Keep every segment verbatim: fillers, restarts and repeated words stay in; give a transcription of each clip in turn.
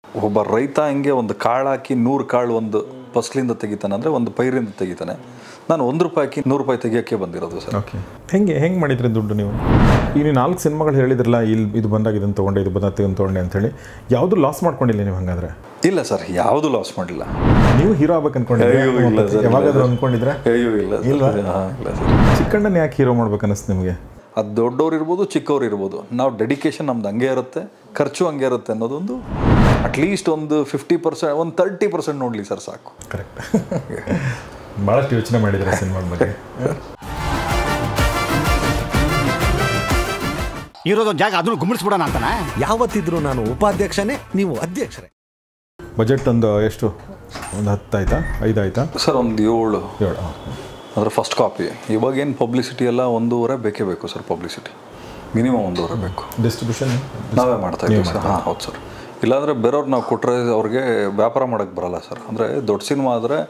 ಒಬ್ಬ ರೈತ ಹಿಂಗೆ ಒಂದು ಕಾಳು ಹಾಕಿ ನೂರು ಕಾಳು ಒಂದು ಫಸ್ಲಿಂದ ತೆಗಿತಾನೆ ಅಂದರೆ ಒಂದು ಪೈರಿಂದ ತೆಗಿತಾನೆ. ನಾನು ಒಂದು ರೂಪಾಯಿ ಹಾಕಿ ನೂರು ರೂಪಾಯಿ ತೆಗಿಯೋಕ್ಕೆ ಬಂದಿರೋದು ಸರ್. ಓಕೆ, ಹೆಂಗೆ ಹೆಂಗೆ ಮಾಡಿದ್ರಿ ದುಡ್ಡು ನೀವು? ಈಗ ನೀವು ನಾಲ್ಕು ಸಿನಿಮಾಗಳು ಹೇಳಿದ್ರಲ್ಲ, ಇಲ್ಲಿ ಇದು ಬಂದಾಗ ಇದನ್ನು ತೊಗೊಂಡೆ, ಇದು ಬಂದಾಗ ಇದನ್ನು ತೊಗೊಂಡೆ ಅಂತೇಳಿ, ಯಾವುದು ಲಾಸ್ ಮಾಡ್ಕೊಂಡಿಲ್ಲ ನೀವು ಹಂಗಾದ್ರೆ? ಇಲ್ಲ ಸರ್, ಯಾವುದು ಲಾಸ್ ಮಾಡಿಲ್ಲ. ನೀವು ಹೀರೋ ಆಗ್ಬೇಕು ಅನ್ಕೊಂಡಿದ್ರೆ ಯಾವಾಗಾದ್ರೂ ಅನ್ಕೊಂಡಿದ್ರೆ? ಅಯ್ಯೋ ಇಲ್ಲ ಇಲ್ಲ ಸರ್. ಚಿಕ್ಕಣ್ಣನ ಯಾಕೆ ಹೀರೋ ಮಾಡ್ಬೇಕು ಅನ್ನಿಸ್ತು ನಿಮಗೆ? ಅದು ದೊಡ್ಡವ್ರು ಇರ್ಬೋದು, ಚಿಕ್ಕವ್ರು ಇರ್ಬೋದು, ನಾವು ಡೆಡಿಕೇಶನ್ ನಮ್ದು ಹಂಗೆ ಇರುತ್ತೆ, ಖರ್ಚು ಹಂಗೆ ಇರುತ್ತೆ ಅನ್ನೋದೊಂದು ಅಟ್ಲೀಸ್ಟ್ ಒಂದು ಫಿಫ್ಟಿ ಪರ್ಸೆಂಟ್ ಒಂದು ತರ್ಟಿ ಪರ್ಸೆಂಟ್ ನೋಡಲಿ ಸರ್, ಸಾಕು. ಕರೆಕ್ಟ್. ಭಾಳಷ್ಟು ಯೋಚನೆ ಮಾಡಿದ್ರೆ ಸಿನಿಮಾದ ಬಗ್ಗೆ. ಇರೋದೊಂದು ಜಾಗ ಅದನ್ನು ಗುಮ್ಮಿಸ್ಬಿಡೋಣ ಅಂತಾನೆ. ಯಾವತ್ತಿದ್ರು ನಾನು ಉಪಾಧ್ಯಕ್ಷನೇ, ನೀವು ಅಧ್ಯಕ್ಷರೇ. ಬಜೆಟ್ ಒಂದು ಎಷ್ಟು, ಒಂದು ಹತ್ತು ಆಯ್ತಾ, ಐದು ಆಯ್ತಾ ಸರ್? ಒಂದು ಏಳು ಏಳು ಅಂದರೆ ಫಸ್ಟ್ ಕಾಪಿ. ಇವಾಗೇನು ಪಬ್ಲಿಸಿಟಿ ಎಲ್ಲ ಒಂದೂವರೆ ಬೇಕೇ ಬೇಕು ಸರ್. ಪಬ್ಲಿಸಿಟಿ ಮಿನಿಮಮ್ ಒಂದೂವರೆ ಬೇಕು. ಡಿಸ್ಟ್ರಿಬ್ಯೂಷನ್ ನಾವೇ ಮಾಡ್ತಾ ಇದ್ದೀವಿ ಸರ್. ಹಾಂ ಹೌದು ಸರ್. ಇಲ್ಲಾಂದರೆ ಬೇರೆಯವ್ರು ನಾವು ಕೊಟ್ಟರೆ ಅವ್ರಿಗೆ ವ್ಯಾಪಾರ ಮಾಡೋಕ್ಕೆ ಬರಲ್ಲ ಸರ್. ಅಂದರೆ ದೊಡ್ಡ ಸಿನಿಮಾ ಆದರೆ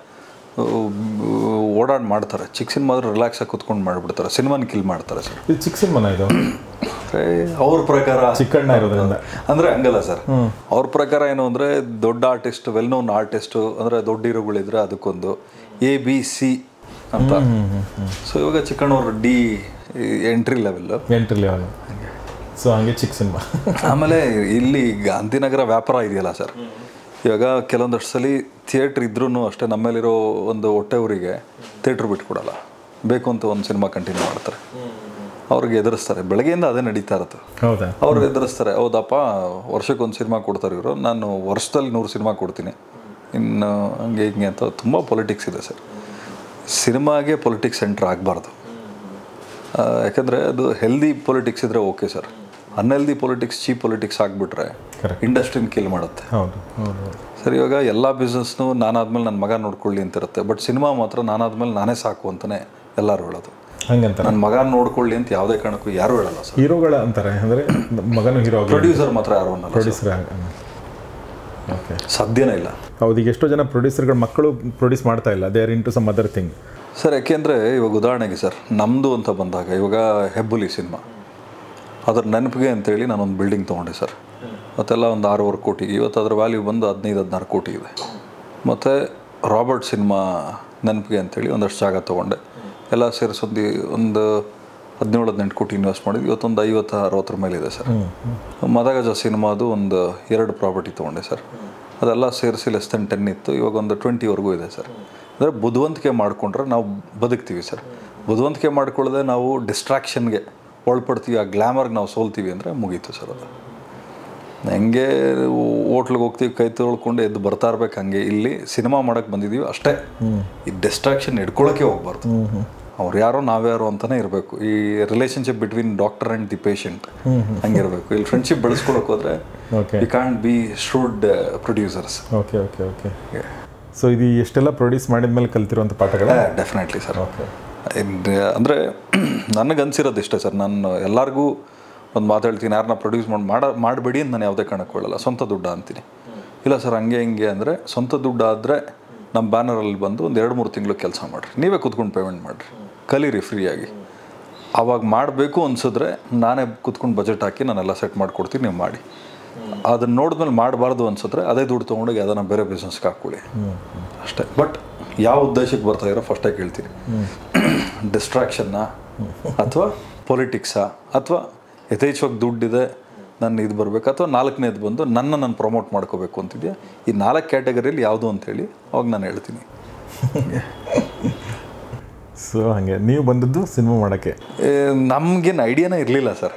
ಓಡಾಡಿ ಮಾಡ್ತಾರೆ, ಚಿಕ್ಕ ಸಿನಿಮಾ ಆದರೆ ರಿಲ್ಯಾಕ್ಸಾಗಿ ಕೂತ್ಕೊಂಡು ಮಾಡಿಬಿಡ್ತಾರೆ, ಸಿನಿಮಾನ ಕಿಲ್ ಮಾಡ್ತಾರೆ ಸರ್. ಇದು ಚಿಕ್ಕ ಸಿನಿಮಾನ ಇದು? ಅವ್ರ ಪ್ರಕಾರ ಚಿಕ್ಕಣ್ಣ ಇರೋದ್ರಿಂದ ಅಂದರೆ ಹಂಗಲ್ಲ ಸರ್. ಅವ್ರ ಪ್ರಕಾರ ಏನು ಅಂದರೆ ದೊಡ್ಡ ಆರ್ಟಿಸ್ಟ್, ವೆಲ್ ನೋನ್ ಆರ್ಟಿಸ್ಟು ಅಂದರೆ ದೊಡ್ಡ ಹೀರೋಗಳಿದ್ರೆ ಅದಕ್ಕೊಂದು ಎ ಬಿ ಸಿ ಅಂತ. ಸೊ ಇವಾಗ ಚಿಕ್ಕಣ್ಣವ್ರು D entry level entry level. So ಹಂಗೆ ಚಿಕ್ಕ ಸಿನಿಮಾ. ಆಮೇಲೆ ಇಲ್ಲಿ ಗಾಂಧಿನಗರ ವ್ಯಾಪಾರ ಇದೆಯಲ್ಲ ಸರ್, ಇವಾಗ ಕೆಲವೊಂದಷ್ಟು ಸಲ ಥಿಯೇಟ್ರ್ ಇದ್ರೂ ಅಷ್ಟೇ ನಮ್ಮಲ್ಲಿರೋ ಒಂದು ಹೊಟ್ಟೆವರಿಗೆ ಥಿಯೇಟ್ರ್ ಬಿಟ್ಕೊಡಲ್ಲ, ಬೇಕು ಅಂತ ಒಂದು ಸಿನಿಮಾ ಕಂಟಿನ್ಯೂ ಮಾಡ್ತಾರೆ. ಅವ್ರಿಗೆ ಎದುರಿಸ್ತಾರೆ, ಬೆಳಗ್ಗೆಯಿಂದ ಅದೇ ನಡೀತಾ ಇರುತ್ತೆ. ಹೌದಾ? ಅವ್ರು ಎದುರಿಸ್ತಾರೆ, ಹೌದಪ್ಪ ವರ್ಷಕ್ಕೆ ಒಂದು ಸಿನಿಮಾ ಕೊಡ್ತಾರೆ ಇವರು, ನಾನು ವರ್ಷದಲ್ಲಿ ನೂರು ಸಿನಿಮಾ ಕೊಡ್ತೀನಿ, ಇನ್ನು ಹಂಗೆ ಹಿಂಗೆ ಅಂತ ತುಂಬ ಪೊಲಿಟಿಕ್ಸ್ ಇದೆ ಸರ್. ಸಿನಿಮಾಗೆ ಪೊಲಿಟಿಕ್ಸ್ ಸೆಂಟ್ರ್ ಆಗಬಾರ್ದು. ಯಾಕಂದರೆ ಅದು ಹೆಲ್ದಿ ಪೊಲಿಟಿಕ್ಸ್ ಇದ್ದರೆ okay sir. Unhealthy politics, cheap politics ಆಗಿಬಿಟ್ರೆ ಇಂಡಸ್ಟ್ರಿನ ಕಿಲ್ ಮಾಡುತ್ತೆ. ಹೌದು ಹೌದು ಸರ್. ಇವಾಗ ಎಲ್ಲ ಬಿಸ್ನೆಸ್ನು ನಾನಾದ್ಮೇಲೆ ನನ್ನ ಮಗ ನೋಡ್ಕೊಳ್ಳಿ ಅಂತ ಇರುತ್ತೆ, ಬಟ್ ಸಿನಿಮಾ ಮಾತ್ರ ನಾನಾದ್ಮೇಲೆ ನಾನೇ ಸಾಕು ಅಂತಲೇ ಎಲ್ಲರೂ ಹೇಳೋದು. ಹಂಗಂತ ನನ್ನ ಮಗ ನೋಡ್ಕೊಳ್ಳಿ ಅಂತ ಯಾವುದೇ ಕಾರಣಕ್ಕೂ ಯಾರು ಹೇಳಲ್ಲ ಸರ್. ಹೀರೋಗಳ ಅಂತಾರೆ, ಅಂದರೆ ಮಗನೂ ಹೀರೋ. ಪ್ರೊಡ್ಯೂಸರ್ ಮಾತ್ರ ಯಾರು ಅನ್ನಲ್ಲ. ಪ್ರೊಡ್ಯೂಸರ್ ಓಕೆ, ಸಾಧ್ಯನೇ ಇಲ್ಲ. ಹೌದು. ಈಗ ಎಷ್ಟೋ ಜನ ಪ್ರೊಡ್ಯೂಸರ್ಗಳ ಮಕ್ಕಳು ಪ್ರೊಡ್ಯೂಸ್ ಮಾಡ್ತಾ ಇಲ್ಲ, they are into some other thing sir. ಯಾಕೆಂದರೆ ಇವಾಗ ಉದಾಹರಣೆಗೆ ಸರ್, ನಮ್ಮದು ಅಂತ ಬಂದಾಗ ಇವಾಗ ಹೆಬ್ಬುಲಿ ಸಿನಿಮಾ, ಅದ್ರ ನೆನಪಿಗೆ ಅಂತೇಳಿ ನಾನೊಂದು ಬಿಲ್ಡಿಂಗ್ ತೊಗೊಂಡೆ ಸರ್. ಮತ್ತೆಲ್ಲ ಒಂದು ಆರೂವರೆ ಕೋಟಿ, ಇವತ್ತು ಅದರ ವ್ಯಾಲ್ಯೂ ಬಂದು ಹದಿನೈದು ಹದಿನಾರು ಕೋಟಿ ಇದೆ. ಮತ್ತು ರಾಬರ್ಟ್ ಸಿನಿಮಾ ನೆನಪಿಗೆ ಅಂತೇಳಿ ಒಂದಷ್ಟು ಜಾಗ ತೊಗೊಂಡೆ, ಎಲ್ಲ ಸೇರಿಸೊಂದು ಒಂದು ಹದಿನೇಳು ಹದಿನೆಂಟು ಕೋಟಿ ಇನ್ವೆಸ್ಟ್ ಮಾಡಿದ್ವಿ. ಇವತ್ತೊಂದು ಐವತ್ತು ಅರವತ್ತರ ಮೇಲಿದೆ ಸರ್. ಮದಗಜ ಸಿನಿಮಾದು ಒಂದು ಎರಡು ಪ್ರಾಪರ್ಟಿ ತೊಗೊಂಡೆ ಸರ್, ಅದೆಲ್ಲ ಸೇರಿಸಿ ಲೆಸ್ ದೆನ್ ಟೆನ್ ಇತ್ತು, ಇವಾಗ ಒಂದು ಟ್ವೆಂಟಿವರೆಗೂ ಇದೆ ಸರ್. ಅಂದರೆ ಬುದ್ಧಿವಂತಿಕೆ ಮಾಡಿಕೊಂಡ್ರೆ ನಾವು ಬದುಕ್ತೀವಿ ಸರ್. ಬುದ್ಧಿವಂತಿಕೆ ಮಾಡ್ಕೊಳ್ಳದೆ ನಾವು ಡಿಸ್ಟ್ರಾಕ್ಷನ್ಗೆ ಒಳಪಡ್ತೀವಿ, ಆ ಗ್ಲ್ಯಾಮರ್ಗೆ ನಾವು ಸೋಲ್ತೀವಿ ಅಂದರೆ ಮುಗೀತು ಸರ್. ಅದು ಹೆಂಗೆ ಹೋಟ್ಲಿಗೆ ಹೋಗ್ತೀವಿ, ಕೈ ತೊಳ್ಕೊಂಡು ಎದ್ದು ಬರ್ತಾ ಇರ್ಬೇಕು, ಹಂಗೆ ಇಲ್ಲಿ ಸಿನಿಮಾ ಮಾಡೋಕ್ಕೆ ಬಂದಿದ್ದೀವಿ ಅಷ್ಟೇ. ಈ ಡಿಸ್ಟ್ರಾಕ್ಷನ್ ಹಿಡ್ಕೊಳ್ಳೋಕ್ಕೆ ಹೋಗ್ಬಾರ್ದು. ಅವ್ರು ಯಾರೋ ನಾವ್ಯಾರೋ ಅಂತಲೇ ಇರಬೇಕು. ಈ relationship between doctor and the patient ಹಂಗಿರಬೇಕು. ಇಲ್ಲಿ ಫ್ರೆಂಡ್ಶಿಪ್ ಬೆಳೆಸ್ಕೊಳಕ್ಕೆ ಹೋದರೆ you can't be shrewd producers. Okay okay okay so ಇದು ಎಷ್ಟೆಲ್ಲ ಪ್ರೊಡ್ಯೂಸ್ ಮಾಡಿದ್ಮೇಲೆ ಕಲ್ತಿರುವಂಥ ಪಾಠಗಳ? Definitely sir. ಅಂದರೆ ನನಗನ್ಸಿರೋದು ಇಷ್ಟೇ ಸರ್, ನಾನು ಎಲ್ಲರಿಗೂ ಒಂದು ಮಾತಾಡ್ತೀನಿ, ಯಾರನ್ನ ಪ್ರೊಡ್ಯೂಸ್ ಮಾಡಿ ಮಾಡ ಮಾಡಬೇಡಿ ಅಂತ ನಾನು ಯಾವುದೇ ಕಾರಣಕ್ಕೊಳ್ಳಲ್ಲ. ಸ್ವಂತ ದುಡ್ಡು ಅಂತೀನಿ. ಇಲ್ಲ ಸರ್ ಹಂಗೆ ಹಿಂಗೆ ಅಂದರೆ, ಸ್ವಂತ ದುಡ್ಡು ಆದರೆ ನಮ್ಮ ಬ್ಯಾನರಲ್ಲಿ ಬಂದು ಒಂದು ಎರಡು ಮೂರು ತಿಂಗಳು ಕೆಲಸ ಮಾಡಿರಿ, ನೀವೇ ಕೂತ್ಕೊಂಡು ಪೇಮೆಂಟ್ ಮಾಡಿರಿ, ಕಲೀರಿ ಫ್ರೀಯಾಗಿ. ಆವಾಗ ಮಾಡಬೇಕು ಅನಿಸಿದ್ರೆ ನಾನೇ ಕೂತ್ಕೊಂಡು ಬಜೆಟ್ ಹಾಕಿ ನಾನೆಲ್ಲ ಸೆಟ್ ಮಾಡಿಕೊಡ್ತೀನಿ, ನೀವು ಮಾಡಿ. ಅದನ್ನು ನೋಡಿದ್ಮೇಲೆ ಮಾಡಬಾರ್ದು ಅನ್ಸಿದ್ರೆ ಅದೇ ದುಡ್ಡು ತೊಗೊಂಡೋಗಿ ಅದನ್ನು ಬೇರೆ ಬಿಸ್ನೆಸ್ಗೆ ಹಾಕ್ಕೊಳ್ಳಿ ಅಷ್ಟೇ. ಬಟ್ ಯಾವ ಉದ್ದೇಶಕ್ಕೆ ಬರ್ತಾ ಇರೋ ಫಸ್ಟಾಗಿ ಹೇಳ್ತೀನಿ, ಡಿಸ್ಟ್ರಾಕ್ಷನ್ನ ಅಥವಾ ಪೊಲಿಟಿಕ್ಸಾ ಅಥವಾ ಯಥೇಚ್ಛವಾಗಿ ದುಡ್ಡಿದೆ ನನ್ನ ಇದು ಬರಬೇಕು, ಅಥವಾ ನಾಲ್ಕನೇದು ಬಂದು ನನ್ನ ನಾನು ಪ್ರಮೋಟ್ ಮಾಡ್ಕೋಬೇಕು ಅಂತಿದೆಯಾ, ಈ ನಾಲ್ಕು ಕ್ಯಾಟಗರಿಯಲ್ಲಿ ಯಾವುದು ಅಂತೇಳಿ ಅವಾಗ ನಾನು ಹೇಳ್ತೀನಿ. ಸೊ ಹಾಗೆ ನೀವು ಬಂದದ್ದು ಸಿನಿಮಾ ಮಾಡೋಕ್ಕೆ? ನಮಗೇನು ಐಡಿಯಾನೇ ಇರಲಿಲ್ಲ ಸರ್.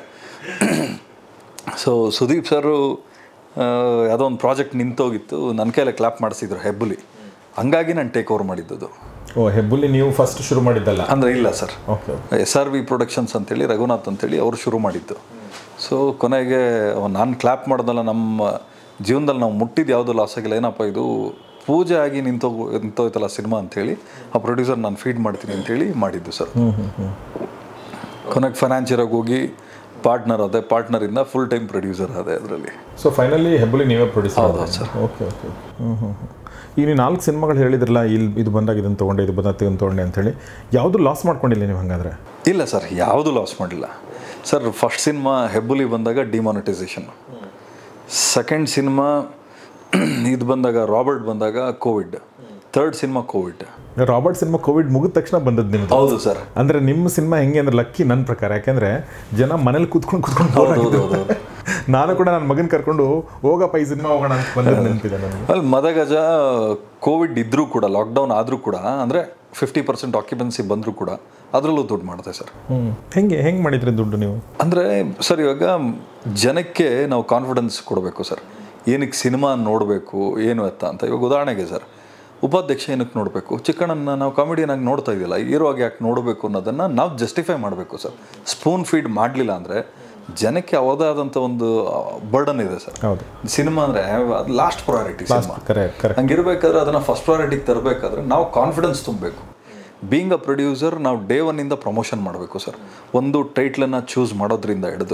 ಸೊ ಸುದೀಪ್ ಸರು ಯಾವುದೋ ಒಂದು ಪ್ರಾಜೆಕ್ಟ್ ನಿಂತೋಗಿತ್ತು, ನನ್ನ ಕೈಯಲ್ಲಿ ಕ್ಲಾಪ್ ಮಾಡಿಸಿದ್ರು ಹೆಬ್ಬುಲಿ, ಹಂಗಾಗಿ ನಾನು ಟೇಕ್ ಓವರ್ ಮಾಡಿದ್ದದು. ಓ, ಹೆಬ್ಬುಲಿ ನೀವು ಫಸ್ಟ್ ಶುರು ಮಾಡಿದ್ದಲ್ಲ? ಅಂದರೆ ಇಲ್ಲ sir, okay. S R V productions ಅಂತೇಳಿ ರಘುನಾಥ್ ಅಂತೇಳಿ ಅವರು ಶುರು ಮಾಡಿದ್ದು. ಸೊ ಕೊನೆಗೆ ನಾನು ಕ್ಲಾಪ್ ಮಾಡೋದಲ್ಲ, ನಮ್ಮ ಜೀವನದಲ್ಲಿ ನಾವು ಮುಟ್ಟಿದ್ದು ಯಾವುದೂ ಲಾಸ್ ಆಗಿಲ್ಲ. ಏನಪ್ಪ ಇದು ಪೂಜೆ ಆಗಿ ನಿಂತೋ ನಿಂತೋಯ್ತಲ್ಲ ಸಿನಿಮಾ ಅಂಥೇಳಿ ಆ ಪ್ರೊಡ್ಯೂಸರ್ ನಾನು ಫೀಡ್ ಮಾಡ್ತೀನಿ ಅಂಥೇಳಿ ಮಾಡಿದ್ದು ಸರ್. ಕೊನೆಗೆ ಫೈನಾನ್ಷಿಯರಾಗಿ ಹೋಗಿ ಪಾರ್ಟ್ನರ್ ಅದೇ, ಪಾರ್ಟ್ನರಿಂದ ಫುಲ್ ಟೈಮ್ ಪ್ರೊಡ್ಯೂಸರ್ ಅದೇ ಅದರಲ್ಲಿ. ಸೊ ಫೈನಲಿ ಹೆಬ್ಬುಲಿ ನೀವೇ ಪ್ರೊಡ್ಯೂಸರ್? ಹೌದು ಸರ್. ಓಕೆ ಓಕೆ ಹ್ಞೂ ಹ್ಞೂ ಈಗ ನೀವು ನಾಲ್ಕು ಸಿನಿಮಾಗಳು ಹೇಳಿದ್ರಲ್ಲ, ಇಲ್ಲಿ ಇದು ಬಂದಾಗ ಇದನ್ನು ತೊಗೊಂಡೆ, ಇದು ಬಂದಾಗ ಇದನ್ನು ತೊಗೊಂಡೆ ಅಂಥೇಳಿ, ಯಾವುದು ಲಾಸ್ ಮಾಡ್ಕೊಂಡಿಲ್ಲ ನೀವು ಹಂಗಾದ್ರೆ? ಇಲ್ಲ ಸರ್, ಯಾವುದು ಲಾಸ್ ಮಾಡಿಲ್ಲ ಸರ್. ಫಸ್ಟ್ ಸಿನಿಮಾ ಹೆಬ್ಬುಲಿ ಬಂದಾಗ ಡಿಮಾನಿಟೈಸೇಷನ್, ಸೆಕೆಂಡ್ ಸಿನಿಮಾ ಇದು ಬಂದಾಗ ರಾಬರ್ಟ್ ಬಂದಾಗ Covid, third cinema Covid. Robert cinema Covid ಮುಗಿದ ತಕ್ಷಣ ಬಂದದ್ದು ನಿಮ್ದು? ಹೌದು ಸರ್. ಅಂದರೆ ನಿಮ್ಮ ಸಿನಿಮಾ ಹೆಂಗೆ ಅಂದ್ರೆ ಲಕ್ಕಿ ನನ್ನ ಪ್ರಕಾರ, ಯಾಕೆಂದರೆ ಜನ ಮನೇಲಿ ಕೂತ್ಕೊಂಡು ಕೂತ್ಕೊಂಡು ಹೌದು. ನಾನು ಕೂಡ ನನ್ನ ಮಗನ ಕರ್ಕೊಂಡು ಹೋಗಪ್ಪ ಈ ಸಿನಿಮಾ ಹೋಗೋಣ ಅಂತ ಬಂದದ್ದು ನೆನಪಿದೆ ನನಗೆ. ಅಲ್ಲಿ ಮದಗಜ ಕೋವಿಡ್ ಇದ್ದರೂ ಕೂಡ, ಲಾಕ್ಡೌನ್ ಆದರೂ ಕೂಡ, ಅಂದರೆ ಫಿಫ್ಟಿ ಪರ್ಸೆಂಟ್ ಆಕ್ಯುಪೆನ್ಸಿ ಬಂದರೂ ಕೂಡ ಅದರಲ್ಲೂ ದುಡ್ಡು ಮಾಡ್ತೆ ಸರ್. ಹ್ಞೂ ಹೆಂಗೆ ಹೆಂಗೆ ಮಾಡಿದ್ರಿ ದುಡ್ಡು ನೀವು? ಅಂದರೆ ಸರ್ ಇವಾಗ ಜನಕ್ಕೆ ನಾವು ಕಾನ್ಫಿಡೆನ್ಸ್ ಕೊಡಬೇಕು ಸರ್, ಏನಕ್ಕೆ ಸಿನಿಮಾ ನೋಡಬೇಕು ಏನು ಎತ್ತ ಅಂತ. ಇವಾಗ ಉದಾಹರಣೆಗೆ ಸರ್, ಉಪಾಧ್ಯಕ್ಷ ಏನಕ್ಕೆ ನೋಡಬೇಕು, ಚಿಕ್ಕಣ್ಣನ ನಾವು ಕಾಮಿಡಿಯನ್ನಾಗಿ ನೋಡ್ತಾ ಇದ್ದಿಲ್ಲ, ಹೀರೋವಾಗಿ ಯಾಕೆ ನೋಡಬೇಕು ಅನ್ನೋದನ್ನು ನಾವು ಜಸ್ಟಿಫೈ ಮಾಡಬೇಕು ಸರ್. ಸ್ಪೂನ್ ಫೀಡ್ ಮಾಡಲಿಲ್ಲ ಅಂದರೆ ಜನಕ್ಕೆ ಯಾವುದಾದಂಥ ಒಂದು ಬರ್ಡನ್ ಇದೆ ಸರ್. ಹೌದು, ಸಿನಿಮಾ ಅಂದರೆ ಅದು ಲಾಸ್ಟ್ ಪ್ರಯಾರಿಟಿ ಸಿನಿಮಾ. ಕರೆಕ್ಟ್. ಹಂಗಿರ್ಬೇಕಾದ್ರೆ ಅದನ್ನು ಫಸ್ಟ್ ಪ್ರಯಾರಿಟಿಗೆ ತರಬೇಕಾದ್ರೆ ನಾವು ಕಾನ್ಫಿಡೆನ್ಸ್ ತುಂಬಬೇಕು. ಬೀಯಿಂಗ್ ಅ ಪ್ರೊಡ್ಯೂಸರ್ ನಾವು ಡೇ ಒನ್ನಿಂದ ಪ್ರಮೋಷನ್ ಮಾಡಬೇಕು ಸರ್. ಒಂದು ಟೈಟ್ಲನ್ನು ಚೂಸ್ ಮಾಡೋದ್ರಿಂದ ಹಿಡಿದು,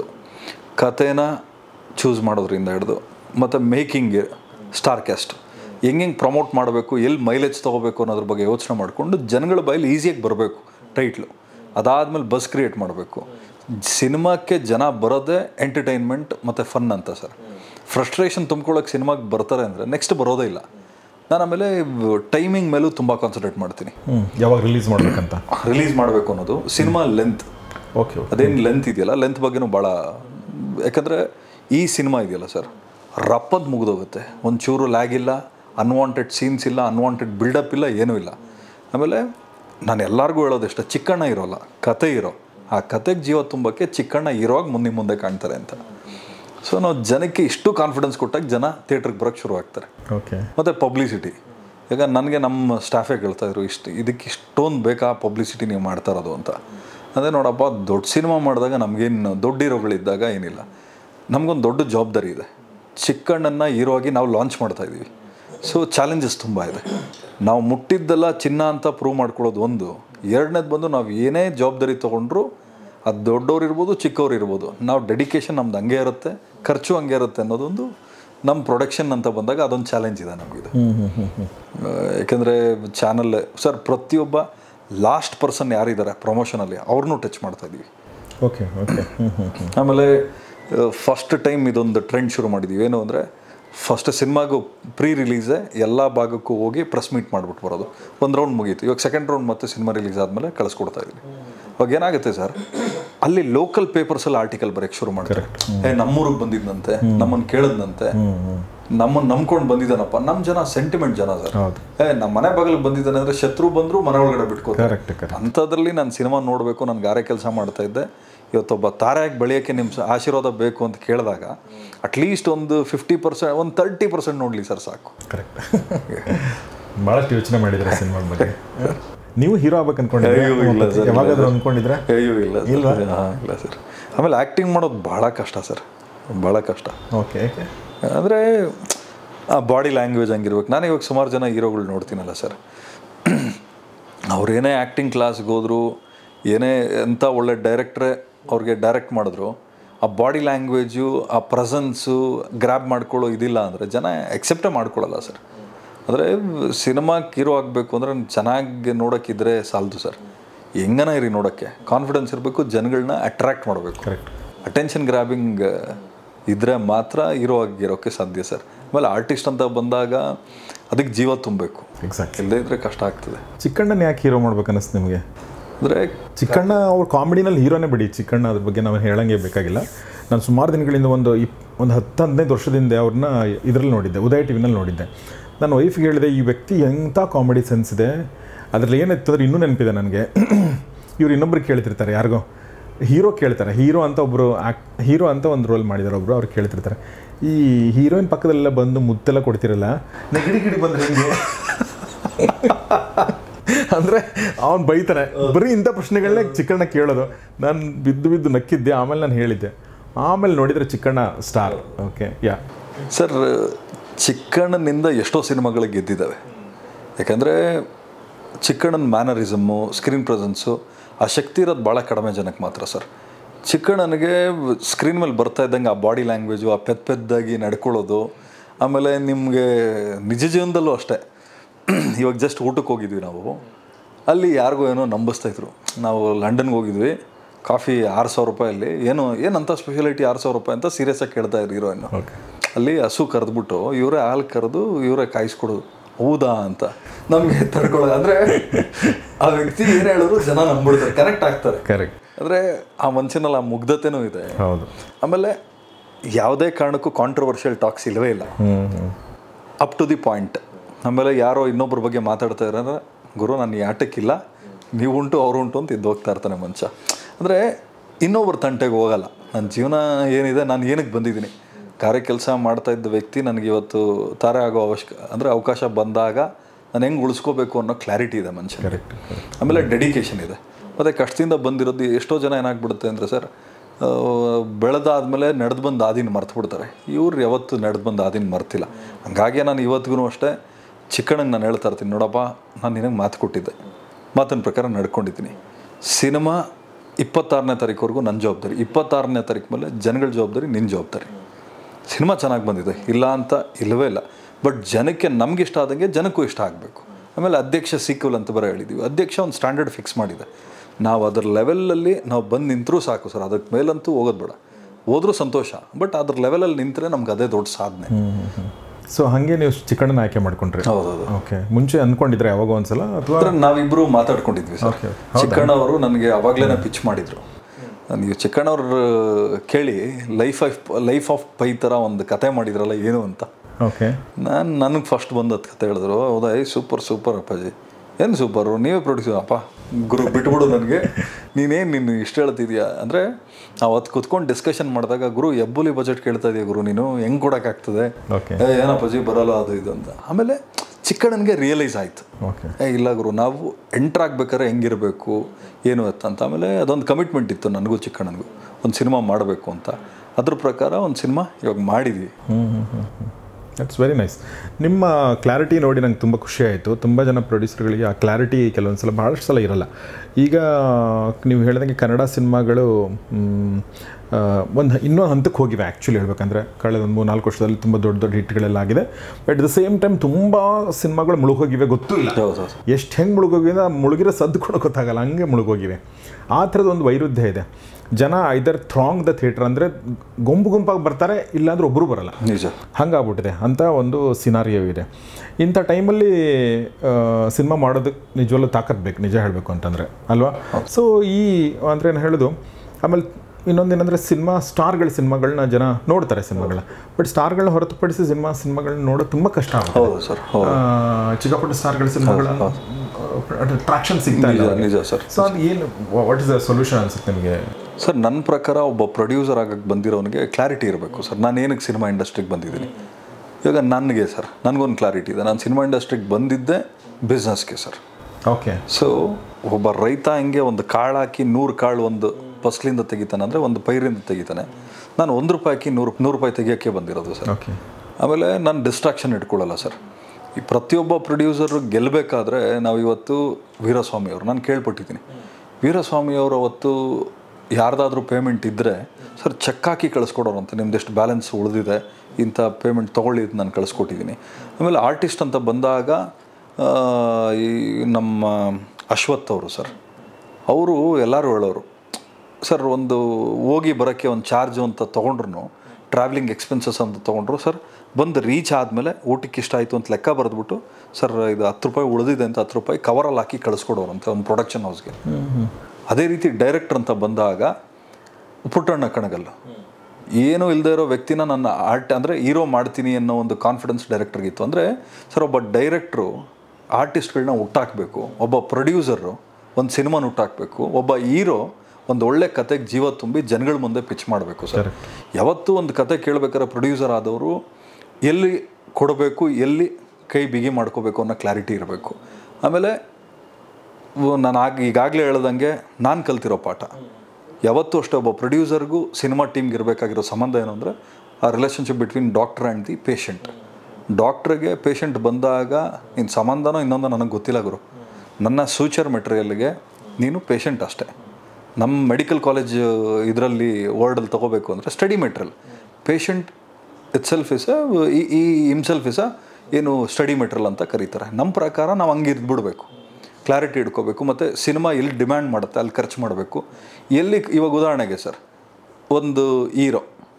ಕಥೆನ ಚೂಸ್ ಮಾಡೋದ್ರಿಂದ ಹಿಡಿದು, ಮತ್ತು ಮೇಕಿಂಗ್, ಸ್ಟಾರ್ ಕ್ಯಾಸ್ಟ್ ಹೆಂಗೆ ಹೆಂಗೆ ಪ್ರಮೋಟ್ ಮಾಡಬೇಕು, ಎಲ್ಲಿ ಮೈಲೇಜ್ ತೊಗೋಬೇಕು ಅನ್ನೋದ್ರ ಬಗ್ಗೆ ಯೋಚನೆ ಮಾಡಿಕೊಂಡು ಜನಗಳ ಬಾಯಲ್ಲಿ ಈಸಿಯಾಗಿ ಬರಬೇಕು ಟೈಟ್ಲು. ಅದಾದಮೇಲೆ ಬಸ್ ಕ್ರಿಯೇಟ್ ಮಾಡಬೇಕು. ಸಿನಿಮಾಕ್ಕೆ ಜನ ಬರೋದೇ ಎಂಟರ್ಟೈನ್ಮೆಂಟ್ ಮತ್ತು ಫನ್ ಅಂತ ಸರ್. ಫ್ರಸ್ಟ್ರೇಷನ್ ತುಂಬ್ಕೊಳ್ಳೋಕೆ ಸಿನಿಮಾಗೆ ಬರ್ತಾರೆ ಅಂದರೆ ನೆಕ್ಸ್ಟ್ ಬರೋದೇ ಇಲ್ಲ. ನಾನು ಆಮೇಲೆ ಟೈಮಿಂಗ್ ಮೇಲೂ ತುಂಬ ಕಾನ್ಸಂಟ್ರೇಟ್ ಮಾಡ್ತೀನಿ. ಯಾವಾಗ ರಿಲೀಸ್ ಮಾಡಬೇಕಂತ, ರಿಲೀಸ್ ಮಾಡಬೇಕು ಅನ್ನೋದು, ಸಿನಿಮಾ ಲೆಂತ್. ಓಕೆ, ಅದೇನು ಲೆಂತ್ ಇದೆಯಲ್ಲ, ಲೆಂತ್ ಬಗ್ಗೆನೂ ಭಾಳ, ಯಾಕಂದರೆ ಈ ಸಿನಿಮಾ ಇದೆಯಲ್ಲ ಸರ್, ರಪ್ಪಂತ ಮುಗಿದೋಗುತ್ತೆ. ಒಂದು ಚೂರು ಲ್ಯಾಗ್ ಇಲ್ಲ, ಅನ್ವಾಂಟೆಡ್ ಸೀನ್ಸ್ ಇಲ್ಲ, ಅನ್ವಾಂಟೆಡ್ ಬಿಲ್ಡಪ್ ಇಲ್ಲ, ಏನೂ ಇಲ್ಲ. ಆಮೇಲೆ ನಾನು ಎಲ್ಲರಿಗೂ ಹೇಳೋದಿಷ್ಟ, ಚಿಕ್ಕಣ್ಣ ಇರೋಲ್ಲ, ಕತೆ ಇರೋ. ಆ ಕತೆಗೆ ಜೀವ ತುಂಬಕ್ಕೆ ಚಿಕ್ಕಣ್ಣ ಇರೋವಾಗ ಮುಂದೆ ಮುಂದೆ ಕಾಣ್ತಾರೆ ಅಂತ. ಸೊ ನಾವು ಜನಕ್ಕೆ ಇಷ್ಟು ಕಾನ್ಫಿಡೆನ್ಸ್ ಕೊಟ್ಟಾಗ ಜನ ಥಿಯೇಟ್ರಿಗೆ ಬರೋಕ್ಕೆ ಶುರು ಆಗ್ತಾರೆ. ಓಕೆ. ಮತ್ತು ಪಬ್ಲಿಸಿಟಿ, ಈಗ ನನಗೆ ನಮ್ಮ ಸ್ಟಾಫೇ ಕೇಳ್ತಾಯಿದ್ರು, ಇಷ್ಟು ಇದಕ್ಕೆ ಇಷ್ಟೊಂದು ಬೇಕಾ ಪಬ್ಲಿಸಿಟಿ ನೀವು ಮಾಡ್ತಾ ಇರೋದು ಅಂತ. ಅದೇ ನೋಡಪ್ಪ, ದೊಡ್ಡ ಸಿನಿಮಾ ಮಾಡಿದಾಗ ನಮಗೇನು ದೊಡ್ಡ ಹೀರೋಗಳಿದ್ದಾಗ ಏನಿಲ್ಲ, ನಮಗೊಂದು ದೊಡ್ಡ ಜವಾಬ್ದಾರಿ ಇದೆ. ಚಿಕ್ಕಣ್ಣನ್ನು ಹೀರೋ ಆಗಿ ನಾವು ಲಾಂಚ್ ಮಾಡ್ತಾಯಿದ್ದೀವಿ. ಸೊ ಚಾಲೆಂಜಸ್ ತುಂಬ ಇದೆ. ನಾವು ಮುಟ್ಟಿದ್ದೆಲ್ಲ ಚಿನ್ನ ಅಂತ ಪ್ರೂವ್ ಮಾಡ್ಕೊಳ್ಳೋದು ಒಂದು. ಎರಡನೇದು ಬಂದು ನಾವು ಏನೇ ಜವಾಬ್ದಾರಿ ತೊಗೊಂಡ್ರು, ಅದು ದೊಡ್ಡವ್ರು ಇರ್ಬೋದು, ಚಿಕ್ಕವ್ರು ಇರ್ಬೋದು, ನಾವು ಡೆಡಿಕೇಶನ್ ನಮ್ದು ಹಂಗೆ ಇರುತ್ತೆ, ಖರ್ಚು ಹಂಗೆ ಇರುತ್ತೆ ಅನ್ನೋದೊಂದು ನಮ್ಮ ಪ್ರೊಡಕ್ಷನ್ ಅಂತ ಬಂದಾಗ ಅದೊಂದು ಚಾಲೆಂಜ್ ಇದೆ ನಮಗಿದೆ. ಯಾಕೆಂದರೆ ಚಾನಲ್ ಸರ್, ಪ್ರತಿಯೊಬ್ಬ ಲಾಸ್ಟ್ ಪರ್ಸನ್ ಯಾರಿದ್ದಾರೆ ಪ್ರಮೋಷನಲ್ಲಿ ಅವ್ರನ್ನೂ ಟಚ್ ಮಾಡ್ತಾಯಿದ್ದೀವಿ. Okay okay. ಆಮೇಲೆ ಫಸ್ಟ್ ಟೈಮ್ ಇದೊಂದು ಟ್ರೆಂಡ್ ಶುರು ಮಾಡಿದ್ದೀವಿ. ಏನು ಅಂದರೆ, ಫಸ್ಟ್ ಸಿನಿಮಾಗೂ ಪ್ರೀ ರಿಲೀಸೇ ಎಲ್ಲ ಭಾಗಕ್ಕೂ ಹೋಗಿ ಪ್ರೆಸ್ ಮೀಟ್ ಮಾಡಿಬಿಟ್ಟು ಬರೋದು. ಒಂದು ರೌಂಡ್ ಮುಗೀತು, ಇವಾಗ ಸೆಕೆಂಡ್ ರೌಂಡ್ ಮತ್ತು ಸಿನಿಮಾ ರಿಲೀಸ್ ಆದಮೇಲೆ ಕಳಿಸ್ಕೊಡ್ತಾ ಇದ್ದೀನಿ. ಇವಾಗ ಏನಾಗುತ್ತೆ ಸರ್, ಅಲ್ಲಿ ಲೋಕಲ್ ಪೇಪರ್ಸಲ್ಲಿ ಆರ್ಟಿಕಲ್ ಬರೋಕ್ಕೆ ಶುರು ಮಾಡ್ತಾರೆ. ಏ ನಮ್ಮೂರಿಗೆ ಬಂದಿದ್ದಂತೆ, ನಮ್ಮನ್ನು ಕೇಳಿದ್ನಂತೆ, ನಮ್ಮನ್ನು ನಂಬ್ಕೊಂಡು ಬಂದಿದ್ದಾನಪ್ಪ. ನಮ್ಮ ಜನ ಸೆಂಟಿಮೆಂಟ್ ಜನ ಸರ್. ಏ ನಮ್ಮ ಮನೆ ಬಾಗಿಲಿಗೆ ಬಂದಿದ್ದಾನೆ ಅಂದರೆ ಶತ್ರು ಬಂದರೂ ಮನೆ ಒಳಗಡೆ ಬಿಟ್ಕೋತಾರೆ. ಅಂಥದ್ರಲ್ಲಿ ನಾನು ಸಿನಿಮಾ ನೋಡಬೇಕು, ನಾನು ಗಾರೆ ಕೆಲಸ ಮಾಡ್ತಾಯಿದ್ದೆ. ಇವತ್ತೊಬ್ಬ ತಾರೆಯಾಗಿ ಬೆಳೆಯೋಕ್ಕೆ ನಿಮ್ಮ ಆಶೀರ್ವಾದ ಬೇಕು ಅಂತ ಕೇಳಿದಾಗ ಅಟ್ಲೀಸ್ಟ್ ಒಂದು ಫಿಫ್ಟಿ ಪರ್ಸೆಂಟ್ ಒಂದು ತರ್ಟಿ ಪರ್ಸೆಂಟ್ ನೋಡಲಿ ಸರ್, ಸಾಕು. ಕರೆಕ್ಟ್. ಭಾಳಷ್ಟು ಯೋಚನೆ ಮಾಡಿದ್ರೆ ಸಿನಿಮಾ ಬಗ್ಗೆ. ನೀವು ಹೀರೋ ಆಗ್ಬೇಕು ಅನ್ಕೊಂಡಿದ್ರೆ ಯಾವಾಗಾದ್ರೂ ಅಂದ್ಕೊಂಡಿದ್ರೆ? ಅಯ್ಯೋ ಇಲ್ಲ ಇಲ್ಲ ಇಲ್ಲ ಸರ್. ಆಮೇಲೆ ಆ್ಯಕ್ಟಿಂಗ್ ಮಾಡೋದು ಭಾಳ ಕಷ್ಟ ಸರ್, ಭಾಳ ಕಷ್ಟ. ಓಕೆ. ಅಂದರೆ ಆ ಬಾಡಿ ಲ್ಯಾಂಗ್ವೇಜ್ ಹಂಗಿರ್ಬೇಕು. ನಾನು ಇವಾಗ ಸುಮಾರು ಜನ ಹೀರೋಗಳು ನೋಡ್ತೀನಲ್ಲ ಸರ್, ಅವ್ರೇನೇ ಆ್ಯಕ್ಟಿಂಗ್ ಕ್ಲಾಸ್ಗೆ ಹೋದ್ರು, ಏನೇ ಎಂಥ ಒಳ್ಳೆ ಡೈರೆಕ್ಟ್ರೇ ಅವ್ರಿಗೆ ಡೈರೆಕ್ಟ್ ಮಾಡಿದ್ರು, ಆ ಬಾಡಿ ಲ್ಯಾಂಗ್ವೇಜು, ಆ ಪ್ರೆಸೆನ್ಸು ಗ್ರ್ಯಾಬ್ ಮಾಡ್ಕೊಳ್ಳೋ ಇದಿಲ್ಲ ಅಂದರೆ ಜನ ಎಕ್ಸೆಪ್ಟೇ ಮಾಡ್ಕೊಳ್ಳಲ್ಲ ಸರ್. ಅಂದರೆ ಸಿನಿಮಾಕ್ಕೆ ಹೀರೋ ಆಗಬೇಕು ಅಂದರೆ ಚೆನ್ನಾಗಿ ನೋಡೋಕ್ಕಿದ್ರೆ ಸಾಲದು ಸರ್. ಹೆಂಗನ ಇರಿ ನೋಡೋಕ್ಕೆ ಕಾನ್ಫಿಡೆನ್ಸ್ ಇರಬೇಕು, ಜನಗಳನ್ನ ಅಟ್ರ್ಯಾಕ್ಟ್ ಮಾಡಬೇಕು. ಕರೆಕ್ಟ್. ಅಟೆನ್ಷನ್ ಗ್ರ್ಯಾಬಿಂಗ್ ಇದ್ದರೆ ಮಾತ್ರ ಹೀರೋ ಆಗಿರೋಕ್ಕೆ ಸಾಧ್ಯ ಸರ್. ಆಮೇಲೆ ಆರ್ಟಿಸ್ಟ್ ಅಂತ ಬಂದಾಗ ಅದಕ್ಕೆ ಜೀವ ತುಂಬಬೇಕು. ಎಕ್ಸಾಕ್ಟ್. ಇಲ್ಲದೇ ಇದ್ದರೆ ಕಷ್ಟ ಆಗ್ತದೆ. ಚಿಕ್ಕಣ್ಣನ ಯಾಕೆ ಹೀರೋ ಮಾಡ್ಬೇಕು ಅನ್ನಿಸ್ತು ನಿಮಗೆ? ಅಂದರೆ ಚಿಕ್ಕಣ್ಣ ಅವ್ರ ಕಾಮಿಡಿನಲ್ಲಿ ಹೀರೋನೇ ಬಿಡಿ, ಚಿಕ್ಕಣ್ಣ ಅದ್ರ ಬಗ್ಗೆ ನಾವು ಹೇಳಂಗೆ ಬೇಕಾಗಿಲ್ಲ. ನಾನು ಸುಮಾರು ದಿನಗಳಿಂದ ಒಂದು ಇಪ್ ಒಂದು ಹತ್ತು ಹದಿನೈದು ವರ್ಷದಿಂದ ಅವ್ರನ್ನ ಇದರಲ್ಲಿ ನೋಡಿದ್ದೆ, ಉದಯ ಟಿ ವಿನಲ್ಲಿ ನೋಡಿದ್ದೆ. ನನ್ನ ವೈಫ್ಗೆ ಹೇಳಿದೆ, ಈ ವ್ಯಕ್ತಿ ಎಂಥ ಕಾಮಿಡಿ ಸೆನ್ಸ್ ಇದೆ, ಅದರಲ್ಲಿ ಏನಿತ್ತು ಅಂದರೆ ಇನ್ನೂ ನೆನಪಿದೆ ನನಗೆ. ಇವ್ರು ಇನ್ನೊಬ್ರಿಗೆ ಕೇಳ್ತಿರ್ತಾರೆ, ಯಾರಿಗೋ ಹೀರೋ ಕೇಳ್ತಾರೆ, ಹೀರೋ ಅಂತ ಒಬ್ಬರು ಆ್ಯಕ್ ಹೀರೋ ಅಂತ ಒಂದು ರೋಲ್ ಮಾಡಿದ್ದಾರೆ ಒಬ್ಬರು, ಅವ್ರು ಕೇಳ್ತಿರ್ತಾರೆ, ಈ ಹೀರೋಯಿನ್ ಪಕ್ಕದಲ್ಲೆಲ್ಲ ಬಂದು ಮುತ್ತೆಲ್ಲ ಕೊಡ್ತಿರಲ್ಲ, ನೆಗಡಿ ಗಿಡಿ ಬಂದರೆ ಹೆಂಗೆ ಅಂದರೆ ಅವ್ನು ಬೈತಾನೆ. ಬರೀ ಇಂಥ ಪ್ರಶ್ನೆಗಳನ್ನೇ ಚಿಕ್ಕಣ್ಣ ಕೇಳೋದು. ನಾನು ಬಿದ್ದು ಬಿದ್ದು ನಕ್ಕಿದ್ದೆ. ಆಮೇಲೆ ನಾನು ಹೇಳಿದ್ದೆ, ಆಮೇಲೆ ನೋಡಿದರೆ Chikkanna star. Okay. Yeah sir, ಚಿಕ್ಕಣ್ಣನಿಂದ ಎಷ್ಟೋ ಸಿನಿಮಾಗಳಿಗೆ ಗೆದ್ದಿದ್ದಾವೆ. ಯಾಕಂದರೆ ಚಿಕ್ಕಣ್ಣನ ಮ್ಯಾನರಿಸಮ್ಮು, ಸ್ಕ್ರೀನ್ ಪ್ರೆಸೆನ್ಸು, ಆ ಶಕ್ತಿ ಇರೋದು ಭಾಳ ಕಡಿಮೆ ಜನಕ್ಕೆ ಮಾತ್ರ ಸರ್. ಚಿಕ್ಕಣ್ಣನಿಗೆ ಸ್ಕ್ರೀನ್ ಮೇಲೆ ಬರ್ತಾ ಇದ್ದಂಗೆ ಆ ಬಾಡಿ ಲ್ಯಾಂಗ್ವೇಜು, ಆ ಪೆದ್ ಪೆದ್ದಾಗಿ ನಡ್ಕೊಳ್ಳೋದು. ಆಮೇಲೆ ನಿಮಗೆ ನಿಜ ಜೀವನದಲ್ಲೂ ಅಷ್ಟೇ. ಇವಾಗ ಜಸ್ಟ್ ಊಟಕ್ಕೆ ಹೋಗಿದ್ವಿ ನಾವು, ಅಲ್ಲಿ ಯಾರಿಗೂ ಏನೋ ನಂಬಿಸ್ತಾಯಿದ್ರು. ನಾವು ಲಂಡನ್ಗೆ ಹೋಗಿದ್ವಿ, ಕಾಫಿ ಆರು ಸಾವಿರ ರೂಪಾಯಲ್ಲಿ, ಏನು ಏನಂತ ಸ್ಪೆಷಾಲಿಟಿ ಆರು ಸಾವಿರ ರೂಪಾಯಿ ಅಂತ ಸೀರಿಯಸ್ಸಾಗಿ ಕೇಳ್ತಾಯಿದ್ರು ಹೀರೋಯಿನ್ನು. ಅಲ್ಲಿ ಹಸು ಕರೆದ್ಬಿಟ್ಟು ಇವರೇ ಹಾಲು ಕರೆದು ಇವರೇ ಕಾಯಿಸ್ಕೊಡೋದು. ಹೌದಾ ಅಂತ ನಮಗೆ ತಡ್ಕೊಳ್ಳೋದು. ಅಂದರೆ ಆ ವ್ಯಕ್ತಿ ಏನು ಹೇಳಿದ್ರು ಜನ ನಂಬಿಡ್ತಾರೆ, ಕರೆಕ್ಟ್ ಆಗ್ತಾರೆ. ಕರೆಕ್ಟ್. ಅಂದರೆ ಆ ಮನುಷ್ಯನಲ್ಲಿ ಆ ಮುಗ್ಧತೆನೂ ಇದೆ. ಹೌದು. ಆಮೇಲೆ ಯಾವುದೇ ಕಾರಣಕ್ಕೂ ಕಾಂಟ್ರವರ್ಷಿಯಲ್ ಟಾಕ್ಸ್ ಇಲ್ಲವೇ ಇಲ್ಲ, ಅಪ್ ಟು ದಿ ಪಾಯಿಂಟ್. ಆಮೇಲೆ ಯಾರೋ ಇನ್ನೊಬ್ಬರ ಬಗ್ಗೆ ಮಾತಾಡ್ತಾ ಇದ್ದಾರೆ, ಗುರು ನಾನು ಈ ಆಟಕ್ಕಿಲ್ಲ, ನೀವು ಉಂಟು ಅವರು ಉಂಟು ಅಂತ ಇದ್ದು ಹೋಗ್ತಾ ಇರ್ತಾನೆ ಮನುಷ್ಯ. ಅಂದರೆ ಇನ್ನೊಬ್ಬರ ತಂಟೆಗೆ ಹೋಗಲ್ಲ. ನನ್ನ ಜೀವನ ಏನಿದೆ, ನಾನು ಏನಕ್ಕೆ ಬಂದಿದ್ದೀನಿ, ಕಾರ್ಯ ಕೆಲಸ ಮಾಡ್ತಾ ಇದ್ದ ವ್ಯಕ್ತಿ ನನಗೆ ಇವತ್ತು ತಾರೆ ಆಗೋ ಅವಶ್ಯಕ ಅಂದರೆ ಅವಕಾಶ ಬಂದಾಗ ನಾನು ಹೆಂಗೆ ಉಳಿಸ್ಕೋಬೇಕು ಅನ್ನೋ ಕ್ಲಾರಿಟಿ ಇದೆ ಮನುಷ್ಯ. ಕರೆಕ್ಟ್. ಆಮೇಲೆ ಡೆಡಿಕೇಶನ್ ಇದೆ. ಮತ್ತು ಕಷ್ಟದಿಂದ ಬಂದಿರೋದು ಎಷ್ಟೋ ಜನ ಏನಾಗ್ಬಿಡುತ್ತೆ ಅಂದರೆ ಸರ್, ಬೆಳೆದಾದ್ಮೇಲೆ ನಡೆದು ಬಂದು ಆದಿನ ಮರ್ತು ಬಿಡ್ತಾರೆ. ಇವ್ರು ಯಾವತ್ತು ನಡೆದು ಬಂದು ಆದಿನ ಮರ್ತಿಲ್ಲ. ಹಂಗಾಗಿ ನಾನು ಇವತ್ತಿಗೂ ಅಷ್ಟೇ ಚಿಕ್ಕಣ್ಣಗೆ ನಾನು ಹೇಳ್ತಾ ಇರ್ತೀನಿ, ನೋಡಪ್ಪ ನಾನು ನಿನಗೆ ಮಾತು ಕೊಟ್ಟಿದ್ದೆ, ಮಾತಿನ ಪ್ರಕಾರ ನಡ್ಕೊಂಡಿದ್ದೀನಿ. ಸಿನಿಮಾ ಇಪ್ಪತ್ತಾರನೇ ತಾರೀಕುವರೆಗೂ ನನ್ನ ಜವಾಬ್ದಾರಿ, ಇಪ್ಪತ್ತಾರನೇ ತಾರೀಕು ಮೇಲೆ ಜನಗಳ ಜವಾಬ್ದಾರಿ, ನಿನ್ನ ಜವಾಬ್ದಾರಿ. ಸಿನಿಮಾ ಚೆನ್ನಾಗಿ ಬಂದಿದೆ, ಇಲ್ಲ ಅಂತ ಇಲ್ಲವೇ ಇಲ್ಲ. ಬಟ್ ಜನಕ್ಕೆ ನಮ್ಗೆ ಇಷ್ಟ ಆದಂಗೆ ಜನಕ್ಕೂ ಇಷ್ಟ ಆಗಬೇಕು. ಆಮೇಲೆ ಅಧ್ಯಕ್ಷ ಸೀಕ್ವಲ್ ಅಂತ ಬರೋ ಹೇಳಿದ್ದೀವಿ. ಅಧ್ಯಕ್ಷ ಒಂದು ಸ್ಟ್ಯಾಂಡರ್ಡ್ ಫಿಕ್ಸ್ ಮಾಡಿದೆ, ನಾವು ಅದರ ಲೆವೆಲಲ್ಲಿ ನಾವು ಬಂದು ನಿಂತರೂ ಸಾಕು ಸರ್, ಅದಕ್ಕೆ ಮೇಲಂತೂ ಹೋಗೋದು ಬೇಡ. ಹೋದ್ರೂ ಸಂತೋಷ, ಬಟ್ ಅದ್ರ ಲೆವೆಲಲ್ಲಿ ನಿಂತರೆ ನಮ್ಗೆ ಅದೇ ದೊಡ್ಡ ಸಾಧನೆ. ಸೊ ಹಾಗೆ ನೀವು ಚಿಕ್ಕಣ್ಣನ ಆಯ್ಕೆ ಮಾಡ್ಕೊಂಡ್ರಿ? ಹೌದೌದು. ಓಕೆ. ಮುಂಚೆ ಅಂದ್ಕೊಂಡಿದ್ರೆ ಯಾವಾಗ ಒಂದ್ಸಲ ಅಥವಾ ನಾವಿಬ್ಬರು ಮಾತಾಡ್ಕೊಂಡಿದ್ವಿ ಸರ್. ಚಿಕ್ಕಣ್ಣ ಅವರು ನನಗೆ ಅವಾಗಲೇ ಪಿಚ್ ಮಾಡಿದರು, ನೀವು ಚಿಕ್ಕಣ್ಣವ್ರು ಕೇಳಿ life of life of pi ಥರ ಒಂದು ಕತೆ ಮಾಡಿದ್ರಲ್ಲ ಏನು ಅಂತ. ಓಕೆ. ನಾನು ನನಗೆ ಫಸ್ಟ್ ಬಂದದ್ದು ಕತೆ ಹೇಳಿದ್ರು. ಹೌದಾ, ಏಯ್ ಸೂಪರ್ ಸೂಪರ್ ಅಪ್ಪಾಜಿ, ಏನು ಸೂಪರು, ನೀವೇ ಪ್ರೊಡ್ಯೂಸರ್ ಅಪ್ಪ, ಗುರು ಬಿಟ್ಬಿಡು ನನಗೆ, ನೀನೇನು ನೀನು ಇಷ್ಟು ಹೇಳ್ತಿದ್ಯಾ ಅಂದರೆ ಅವತ್ತು ಕುತ್ಕೊಂಡು ಡಿಸ್ಕಷನ್ ಮಾಡಿದಾಗ, ಗುರು ಎಬ್ಬುಲಿ ಬಜೆಟ್ ಕೇಳ್ತಾ ಇದೆಯಾ ಗುರು ನೀನು, ಹೆಂಗೆ ಕೊಡೋಕ್ಕಾಗ್ತದೆ, ಏ ಏನಪ್ಪಾಜಿ ಬರೋಲ್ಲ ಅದು ಇದು ಅಂತ. ಆಮೇಲೆ ಚಿಕ್ಕಣ್ಣನಿಗೆ ರಿಯಲೈಸ್ ಆಯಿತು, ಏ ಇಲ್ಲ ಗುರು ನಾವು ಎಂಟ್ರ್ ಆಗ್ಬೇಕಾದ್ರೆ ಹೆಂಗಿರಬೇಕು ಏನು ಅಂತ. ಆಮೇಲೆ ಅದೊಂದು ಕಮಿಟ್ಮೆಂಟ್ ಇತ್ತು ನನಗೂ ಚಿಕ್ಕಣ್ಣನಿಗೂ, ಒಂದು ಸಿನಿಮಾ ಮಾಡಬೇಕು ಅಂತ. ಅದ್ರ ಪ್ರಕಾರ ಒಂದು ಸಿನಿಮಾ ಇವಾಗ ಮಾಡಿದ್ವಿ. That's very nice. ನಿಮ್ಮ ಕ್ಲಾರಿಟಿ ನೋಡಿ ನಂಗೆ ತುಂಬ ಖುಷಿ ಆಯಿತು. ತುಂಬ ಜನ ಪ್ರೊಡ್ಯೂಸರ್ಗಳಿಗೆ ಆ ಕ್ಲಾರಿಟಿ ಕೆಲವೊಂದು ಸಲ ಭಾಳಷ್ಟು ಸಲ ಇರಲ್ಲ. ಈಗ ನೀವು ಹೇಳಿದಂಗೆ ಕನ್ನಡ ಸಿನಿಮಾಗಳು ಒಂದು ಇನ್ನೊಂದು ಹಂತಕ್ಕೆ ಹೋಗಿವೆ ಆ್ಯಕ್ಚುಲಿ ಹೇಳ್ಬೇಕಂದ್ರೆ. ಕಳೆದ ಒಂದು ಮೂರು ನಾಲ್ಕು ವರ್ಷದಲ್ಲಿ ತುಂಬ ದೊಡ್ಡ ದೊಡ್ಡ ಹಿಟ್ಗಳೆಲ್ಲ ಆಗಿದೆ. But at the same time ತುಂಬ ಸಿನಿಮಾಗಳು ಮುಳುಗೋಗಿವೆ, ಗೊತ್ತೂ ಇಲ್ಲ ಎಷ್ಟು ಹೆಂಗೆ ಮುಳುಗೋಗಿವೆ, ಮುಳುಗಿರೋ ಸದ್ದು ಕೂಡ ಗೊತ್ತಾಗಲ್ಲ, ಹಂಗೆ ಮುಳುಗೋಗಿವೆ. ಆ ಥರದ ಒಂದು ವೈರುಧ್ಯ ಇದೆ. ಜನ ಐದರ್ ಥ್ರಾಂಗ್ ದ ಥಿಯೇಟ್ರ್ ಅಂದರೆ ಗುಂಪು ಗುಂಪಾಗಿ ಬರ್ತಾರೆ, ಇಲ್ಲಾಂದ್ರೆ ಒಬ್ಬರು ಬರಲ್ಲ, ನಿಜ ಹಂಗಾಗ್ಬಿಟ್ಟಿದೆ ಅಂತ ಒಂದು ಸಿನಾರಿಯೋ ಇದೆ. ಇಂಥ ಟೈಮಲ್ಲಿ ಸಿನಿಮಾ ಮಾಡೋದಕ್ಕೆ ನಿಜವಲ್ಲೂ ತಾಕತ್ ಬೇಕು, ನಿಜ ಹೇಳಬೇಕು ಅಂತಂದರೆ ಅಲ್ವಾ. ಸೊ ಈ ಅಂದರೆ ಏನು ಹೇಳೋದು. ಆಮೇಲೆ ಇನ್ನೊಂದೇನೆಂದರೆ ಸಿನಿಮಾ ಸ್ಟಾರ್ಗಳ ಸಿನಿಮಾಗಳನ್ನ ಜನ ನೋಡ್ತಾರೆ ಸಿನಿಮಾಗಳನ್ನ, ಬಟ್ ಸ್ಟಾರ್ಗಳನ್ನ ಹೊರತುಪಡಿಸಿ ಸಿನಿಮಾ ಸಿನಿಮಾಗಳನ್ನ ನೋಡೋದು ತುಂಬ ಕಷ್ಟ ಆಗುತ್ತೆ. ಹೌದು ಸರ್. ಚಿಕ್ಕಪುಟ್ಟ ಸ್ಟಾರ್ಗಳ ಸಿನಿಮಾಗಳ ಟ್ರಾಕ್ಷನ್ ಸಿಗ್ತಾ ಇಲ್ಲ. ನಿಜ ಸರ್. ಸೊ ಅದು ಏನು, ವಾಟ್ ಇಸ್ ದ ಸೊಲ್ಯೂಷನ್ ಅನ್ಸುತ್ತೆ ನಿಮಗೆ ಸರ್? ನನ್ನ ಪ್ರಕಾರ ಒಬ್ಬ ಪ್ರೊಡ್ಯೂಸರ್ ಆಗಕ್ಕೆ ಬಂದಿರೋನಿಗೆ ಕ್ಲಾರಿಟಿ ಇರಬೇಕು ಸರ್. ನಾನು ಏನಕ್ಕೆ ಸಿನಿಮಾ ಇಂಡಸ್ಟ್ರಿಗೆ ಬಂದಿದ್ದೀನಿ ಇವಾಗ ನನಗೆ ಸರ್, ನನಗೊಂದು ಕ್ಲಾರಿಟಿ ಇದೆ. ನಾನು ಸಿನಿಮಾ ಇಂಡಸ್ಟ್ರಿಗೆ ಬಂದಿದ್ದೆ ಬಿಸ್ನೆಸ್ಗೆ ಸರ್. ಓಕೆ. ಸೊ ಒಬ್ಬ ರೈತ ಹಿಂಗೆ ಒಂದು ಕಾಳು ಹಾಕಿ ನೂರು ಕಾಳು ಒಂದು ಫಸ್ಲಿಂದ ತೆಗಿತಾನೆ ಅಂದರೆ ಒಂದು ಪೈರಿಂದ ತೆಗಿತಾನೆ. ನಾನು ಒಂದು ರೂಪಾಯಿ ಹಾಕಿ ನೂರು ನೂರು ರೂಪಾಯಿ ತೆಗಿಯೋಕ್ಕೆ ಬಂದಿರೋದು ಸರ್. ಓಕೆ. ಆಮೇಲೆ ನಾನು ಡಿಸ್ಟ್ರಾಕ್ಷನ್ ಇಟ್ಕೊಳ್ಳಲ್ಲ ಸರ್. ಈ ಪ್ರತಿಯೊಬ್ಬ ಪ್ರೊಡ್ಯೂಸರು ಗೆಲ್ಲಬೇಕಾದ್ರೆ ನಾವು ಇವತ್ತು ವೀರಸ್ವಾಮಿ ಅವರು ನಾನು ಕೇಳ್ಪಟ್ಟಿದ್ದೀನಿ. ವೀರಸ್ವಾಮಿ ಅವರು ಅವತ್ತು ಯಾರ್ದಾದ್ರೂ ಪೇಮೆಂಟ್ ಇದ್ದರೆ ಸರ್ ಚೆಕ್ ಹಾಕಿ ಕಳಿಸ್ಕೊಡೋರು ಅಂತ, ನಿಮ್ದೆಷ್ಟು ಬ್ಯಾಲೆನ್ಸ್ ಉಳಿದಿದೆ ಇಂಥ ಪೇಮೆಂಟ್ ತೊಗೊಳ್ಳಿ ಅಂತ ನಾನು ಕಳಿಸ್ಕೊಟ್ಟಿದ್ದೀನಿ. ಆಮೇಲೆ ಆರ್ಟಿಸ್ಟ್ ಅಂತ ಬಂದಾಗ ಈ ನಮ್ಮ ಅಶ್ವಥ್ ಅವರು ಸರ್, ಅವರು ಎಲ್ಲರೂ ಹೇಳೋರು ಸರ್, ಒಂದು ಹೋಗಿ ಬರೋಕ್ಕೆ ಒಂದು ಚಾರ್ಜು ಅಂತ ತೊಗೊಂಡ್ರು, ಟ್ರಾವೆಲಿಂಗ್ ಎಕ್ಸ್ಪೆನ್ಸಸ್ ಅಂತ ತೊಗೊಂಡ್ರು ಸರ್, ಬಂದು ರೀಚ್ ಆದಮೇಲೆ ಊಟಕ್ಕೆ ಇಷ್ಟ ಆಯಿತು ಅಂತ ಲೆಕ್ಕ ಬರೆದ್ಬಿಟ್ಟು ಸರ್ ಇದು ಹತ್ತು ರೂಪಾಯಿ ಉಳಿದಿದೆ ಅಂತ ಹತ್ತು ರೂಪಾಯಿ ಕವರಲ್ಲಿ ಹಾಕಿ ಕಳಿಸ್ಕೊಡೋರು ಅಂತ ಒಂದು ಪ್ರೊಡಕ್ಷನ್ ಹೌಸ್ಗೆ. ಅದೇ ರೀತಿ ಡೈರೆಕ್ಟರ್ ಅಂತ ಬಂದಾಗ ಪುಟ್ಟಣ್ಣ ಕಣಗಲ್ಲು ಏನೂ ಇಲ್ಲದೆ ಇರೋ ವ್ಯಕ್ತಿನ ನನ್ನ ಆರ್ಟ್ ಅಂದರೆ ಹೀರೋ ಮಾಡ್ತೀನಿ ಅನ್ನೋ ಒಂದು ಕಾನ್ಫಿಡೆನ್ಸ್ ಡೈರೆಕ್ಟರ್ಗಿತ್ತು. ಅಂದರೆ ಸರ್ ಒಬ್ಬ ಡೈರೆಕ್ಟ್ರು ಆರ್ಟಿಸ್ಟ್ಗಳನ್ನ ಹುಟ್ಟಾಕಬೇಕು, ಒಬ್ಬ ಪ್ರೊಡ್ಯೂಸರು ಒಂದು ಸಿನಿಮಾನ ಹುಟ್ಟಾಕಬೇಕು, ಒಬ್ಬ ಹೀರೋ ಒಂದು ಒಳ್ಳೆ ಕತೆಗೆ ಜೀವ ತುಂಬಿ ಜನಗಳ ಮುಂದೆ ಪಿಚ್ ಮಾಡಬೇಕು ಸರ್. ಯಾವತ್ತೂ ಒಂದು ಕತೆ ಕೇಳಬೇಕಾದ್ರೆ ಪ್ರೊಡ್ಯೂಸರ್ ಆದವರು ಎಲ್ಲಿ ಕೊಡಬೇಕು, ಎಲ್ಲಿ ಕೈ ಬಿಗಿ ಮಾಡ್ಕೋಬೇಕು ಅನ್ನೋ ಕ್ಲಾರಿಟಿ ಇರಬೇಕು. ಆಮೇಲೆ ನಾನು ಆಗ ಈಗಾಗಲೇ ಹೇಳ್ದಂಗೆ ನಾನು ಕಲ್ತಿರೋ ಪಾಠ ಯಾವತ್ತೂ ಅಷ್ಟೇ, ಒಬ್ಬ ಪ್ರೊಡ್ಯೂಸರ್ಗೂ ಸಿನಿಮಾ ಟೀಮ್ಗೆ ಇರಬೇಕಾಗಿರೋ ಸಂಬಂಧ ಏನು ಅಂದರೆ ಆ relationship between doctor and the patient. ಡಾಕ್ಟ್ರಿಗೆ ಪೇಷಂಟ್ ಬಂದಾಗ ನಿನ್ನ ಸಂಬಂಧನೋ ಇನ್ನೊಂದು ನನಗೆ ಗೊತ್ತಿಲ್ಲ ಗುರು, ನನ್ನ ಸೂಚರ್ ಮೆಟೀರಿಯಲ್ಗೆ ನೀನು ಪೇಷಂಟ್ ಅಷ್ಟೇ. ನಮ್ಮ ಮೆಡಿಕಲ್ ಕಾಲೇಜ್ ಇದರಲ್ಲಿ ವರ್ಡಲ್ಲಿ ತೊಗೋಬೇಕು ಅಂದರೆ study material, patient itself is ಈ ಈ ಹಿಮ್ಸೆಲ್ಫ್ ಇಸ್ ಏನು ಸ್ಟಡಿ ಮೆಟೀರಿಯಲ್ ಅಂತ ಕರೀತಾರೆ. ನಮ್ಮ ಪ್ರಕಾರ ನಾವು ಹಂಗೆ ಇದ್ಬಿಡ್ಬೇಕು, ಕ್ಲಾರಿಟಿ ಇಟ್ಕೋಬೇಕು. ಮತ್ತು ಸಿನಿಮಾ ಎಲ್ಲಿ ಡಿಮ್ಯಾಂಡ್ ಮಾಡುತ್ತೆ ಅಲ್ಲಿ ಖರ್ಚು ಮಾಡಬೇಕು. ಎಲ್ಲಿ ಇವಾಗ ಉದಾಹರಣೆಗೆ ಸರ್ ಒಂದು ಹೀರೋ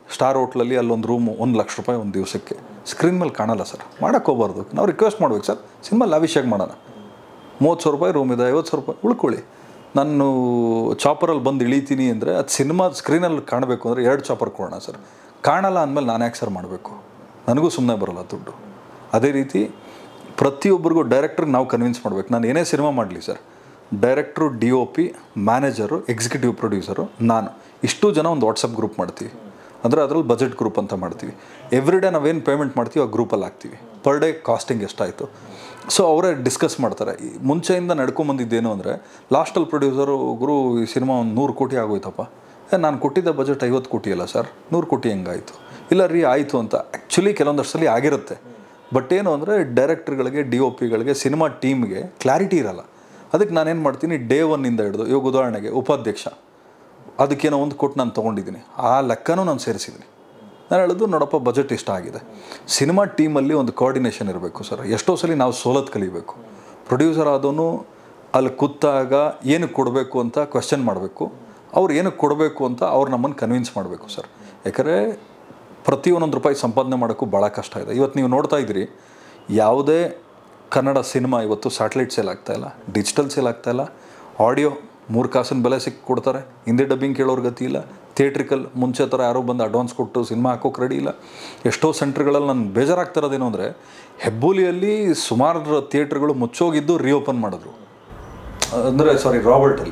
ಸ್ಟಾರ್ ಹೋಟ್ಲಲ್ಲಿ ಅಲ್ಲೊಂದು ರೂಮು ಒಂದು ಲಕ್ಷ ರೂಪಾಯಿ ಒಂದು ದಿವಸಕ್ಕೆ ಸ್ಕ್ರೀನ್ ಮೇಲೆ ಕಾಣಲ್ಲ ಸರ್, ಮಾಡೋಕ್ಕೆ ಹೋಗ್ಬಾರ್ದು. ನಾವು ರಿಕ್ವೆಸ್ಟ್ ಮಾಡ್ಬೇಕು ಸರ್, ಸಿನಿಮಾ ಲಾವಿಷಾಗಿ ಮಾಡೋಣ. ಮೂವತ್ತು ಸಾವಿರ ರೂಪಾಯಿ ರೂಮ್ ಇದೆ, ಐವತ್ತು ಸಾವಿರ ರೂಪಾಯಿ ಉಳ್ಕೊಳ್ಳಿ. ನಾನು ಚಾಪರಲ್ಲಿ ಬಂದು ಇಳಿತೀನಿ ಅಂದರೆ ಅದು ಸಿನಿಮಾ ಸ್ಕ್ರೀನಲ್ಲಿ ಕಾಣಬೇಕು ಅಂದರೆ ಎರಡು ಚಾಪರ್ ಕೊಡೋಣ ಸರ್. ಕಾಣಲ್ಲ ಅಂದಮೇಲೆ ನಾನು ಯಾಕೆ ಸರ್ ಮಾಡಬೇಕು? ನನಗೂ ಸುಮ್ಮನೆ ಬರೋಲ್ಲ ದುಡ್ಡು. ಅದೇ ರೀತಿ ಪ್ರತಿಯೊಬ್ಬರಿಗೂ ಡೈರೆಕ್ಟ್ರಿಗೆ ನಾವು ಕನ್ವಿನ್ಸ್ ಮಾಡ್ಬೇಕು. ನಾನು ಏನೇ ಸಿನಿಮಾ ಮಾಡಲಿ sir, director, D O P, manager, executive producer, ನಾನು ಇಷ್ಟು ಜನ ಒಂದು ವಾಟ್ಸಪ್ ಗ್ರೂಪ್ ಮಾಡ್ತೀವಿ. ಅಂದರೆ ಅದರಲ್ಲಿ ಬಜೆಟ್ ಗ್ರೂಪ್ ಅಂತ ಮಾಡ್ತೀವಿ. ಎವ್ರಿ ಡೇ ನಾವೇನು ಪೇಮೆಂಟ್ ಮಾಡ್ತೀವಿ ಆ ಗ್ರೂಪಲ್ಲಿ ಹಾಕ್ತೀವಿ. ಪರ್ ಡೇ ಕಾಸ್ಟಿಂಗ್ ಎಷ್ಟಾಯಿತು ಸೊ ಅವರೇ ಡಿಸ್ಕಸ್ ಮಾಡ್ತಾರೆ. ಮುಂಚೆಯಿಂದ ನಡ್ಕೊಂಬಂದಿದ್ದೇನು ಅಂದರೆ ಲಾಸ್ಟಲ್ಲಿ ಪ್ರೊಡ್ಯೂಸರು, ಗುರು ಈ ಸಿನಿಮಾ ಒಂದು ನೂರು ಕೋಟಿ ಆಗೋಯ್ತಪ್ಪ, ನಾನು ಕೊಟ್ಟಿದ್ದ ಬಜೆಟ್ ಐವತ್ತು ಕೋಟಿ ಅಲ್ಲ ಸರ್, ನೂರು ಕೋಟಿ ಹೆಂಗಾಯಿತು? ಇಲ್ಲ ರೀ ಆಯಿತು ಅಂತ. ಆ್ಯಕ್ಚುಲಿ ಕೆಲವೊಂದಷ್ಟು ಸಲ ಆಗಿರುತ್ತೆ. ಬಟ್ ಏನು ಅಂದರೆ ಡೈರೆಕ್ಟ್ರುಗಳಿಗೆ, ಡಿ ಒ ಪಿಗಳಿಗೆ, ಸಿನಿಮಾ ಟೀಮ್ಗೆ ಕ್ಲಾರಿಟಿ ಇರಲ್ಲ. ಅದಕ್ಕೆ ನಾನೇನು ಮಾಡ್ತೀನಿ, ಡೇ ಒನ್ನಿಂದ ಹಿಡಿದು ಇವಾಗ ಉದಾಹರಣೆಗೆ ಉಪಾಧ್ಯಕ್ಷ ಅದಕ್ಕೇನೋ ಒಂದು ಕೊಟ್ಟು ನಾನು ತೊಗೊಂಡಿದ್ದೀನಿ, ಆ ಲೆಕ್ಕನೂ ನಾನು ಸೇರಿಸಿದ್ದೀನಿ. ನಾನು ಹೇಳೋದು ನೋಡಪ್ಪ ಬಜೆಟ್ ಇಷ್ಟ ಆಗಿದೆ. ಸಿನಿಮಾ ಟೀಮಲ್ಲಿ ಒಂದು ಕೋಆರ್ಡಿನೇಷನ್ ಇರಬೇಕು ಸರ್. ಎಷ್ಟೋ ಸಲ ನಾವು ಸೋಲೋದು ಕಲಿಬೇಕು. ಪ್ರೊಡ್ಯೂಸರ್ ಆದವನು ಅಲ್ಲಿ ಕೂತಾಗ ಏನಕ್ಕೆ ಕೊಡಬೇಕು ಅಂತ ಕ್ವೆಶ್ಚನ್ ಮಾಡಬೇಕು. ಅವ್ರು ಏನಕ್ಕೆ ಕೊಡಬೇಕು ಅಂತ ಅವ್ರು ನಮ್ಮನ್ನು ಕನ್ವಿನ್ಸ್ ಮಾಡಬೇಕು ಸರ್. ಯಾಕಂದರೆ ಪ್ರತಿಯೊಂದೊಂದು ರೂಪಾಯಿ ಸಂಪಾದನೆ ಮಾಡೋಕ್ಕೂ ಭಾಳ ಕಷ್ಟ ಇದೆ. ಇವತ್ತು ನೀವು ನೋಡ್ತಾ ಇದ್ದೀರಿ, ಯಾವುದೇ ಕನ್ನಡ ಸಿನಿಮಾ ಇವತ್ತು ಸ್ಯಾಟಲೈಟ್ ಸೇಲ್ ಆಗ್ತಾಯಿಲ್ಲ, ಡಿಜಿಟಲ್ ಸೇಲ್ ಆಗ್ತಾಯಿಲ್ಲ. ಆಡಿಯೋ ಮೂರು ಕಾಸಿನ ಬೆಲೆ ಸಿಕ್ಕಿ ಕೊಡ್ತಾರೆ, ಹಿಂದಿ ಡಬ್ಬಿಂಗ್ ಕೇಳೋರು ಗತಿ ಇಲ್ಲ. ಥಿಯೇಟ್ರಿಕಲ್ ಮುಂಚೆ ಥರ ಯಾರೋ ಬಂದು ಅಡ್ವಾನ್ಸ್ ಕೊಟ್ಟು ಸಿನಿಮಾ ಹಾಕೋಕೆ ರೆಡಿ ಇಲ್ಲ. ಎಷ್ಟೋ ಸೆಂಟ್ರ್ಗಳಲ್ಲಿ ನಾನು ಬೇಜಾರಾಗ್ತಿರೋದೇನು ಅಂದರೆ, ಹೆಬ್ಬೂಲಿಯಲ್ಲಿ ಸುಮಾರು ಥಿಯೇಟ್ರ್ಗಳು ಮುಚ್ಚೋಗಿದ್ದು ರೀಓಪನ್ ಮಾಡಿದ್ರು. ಅಂದರೆ ಸಾರಿ ರಾಬರ್ಟಲ್ಲಿ.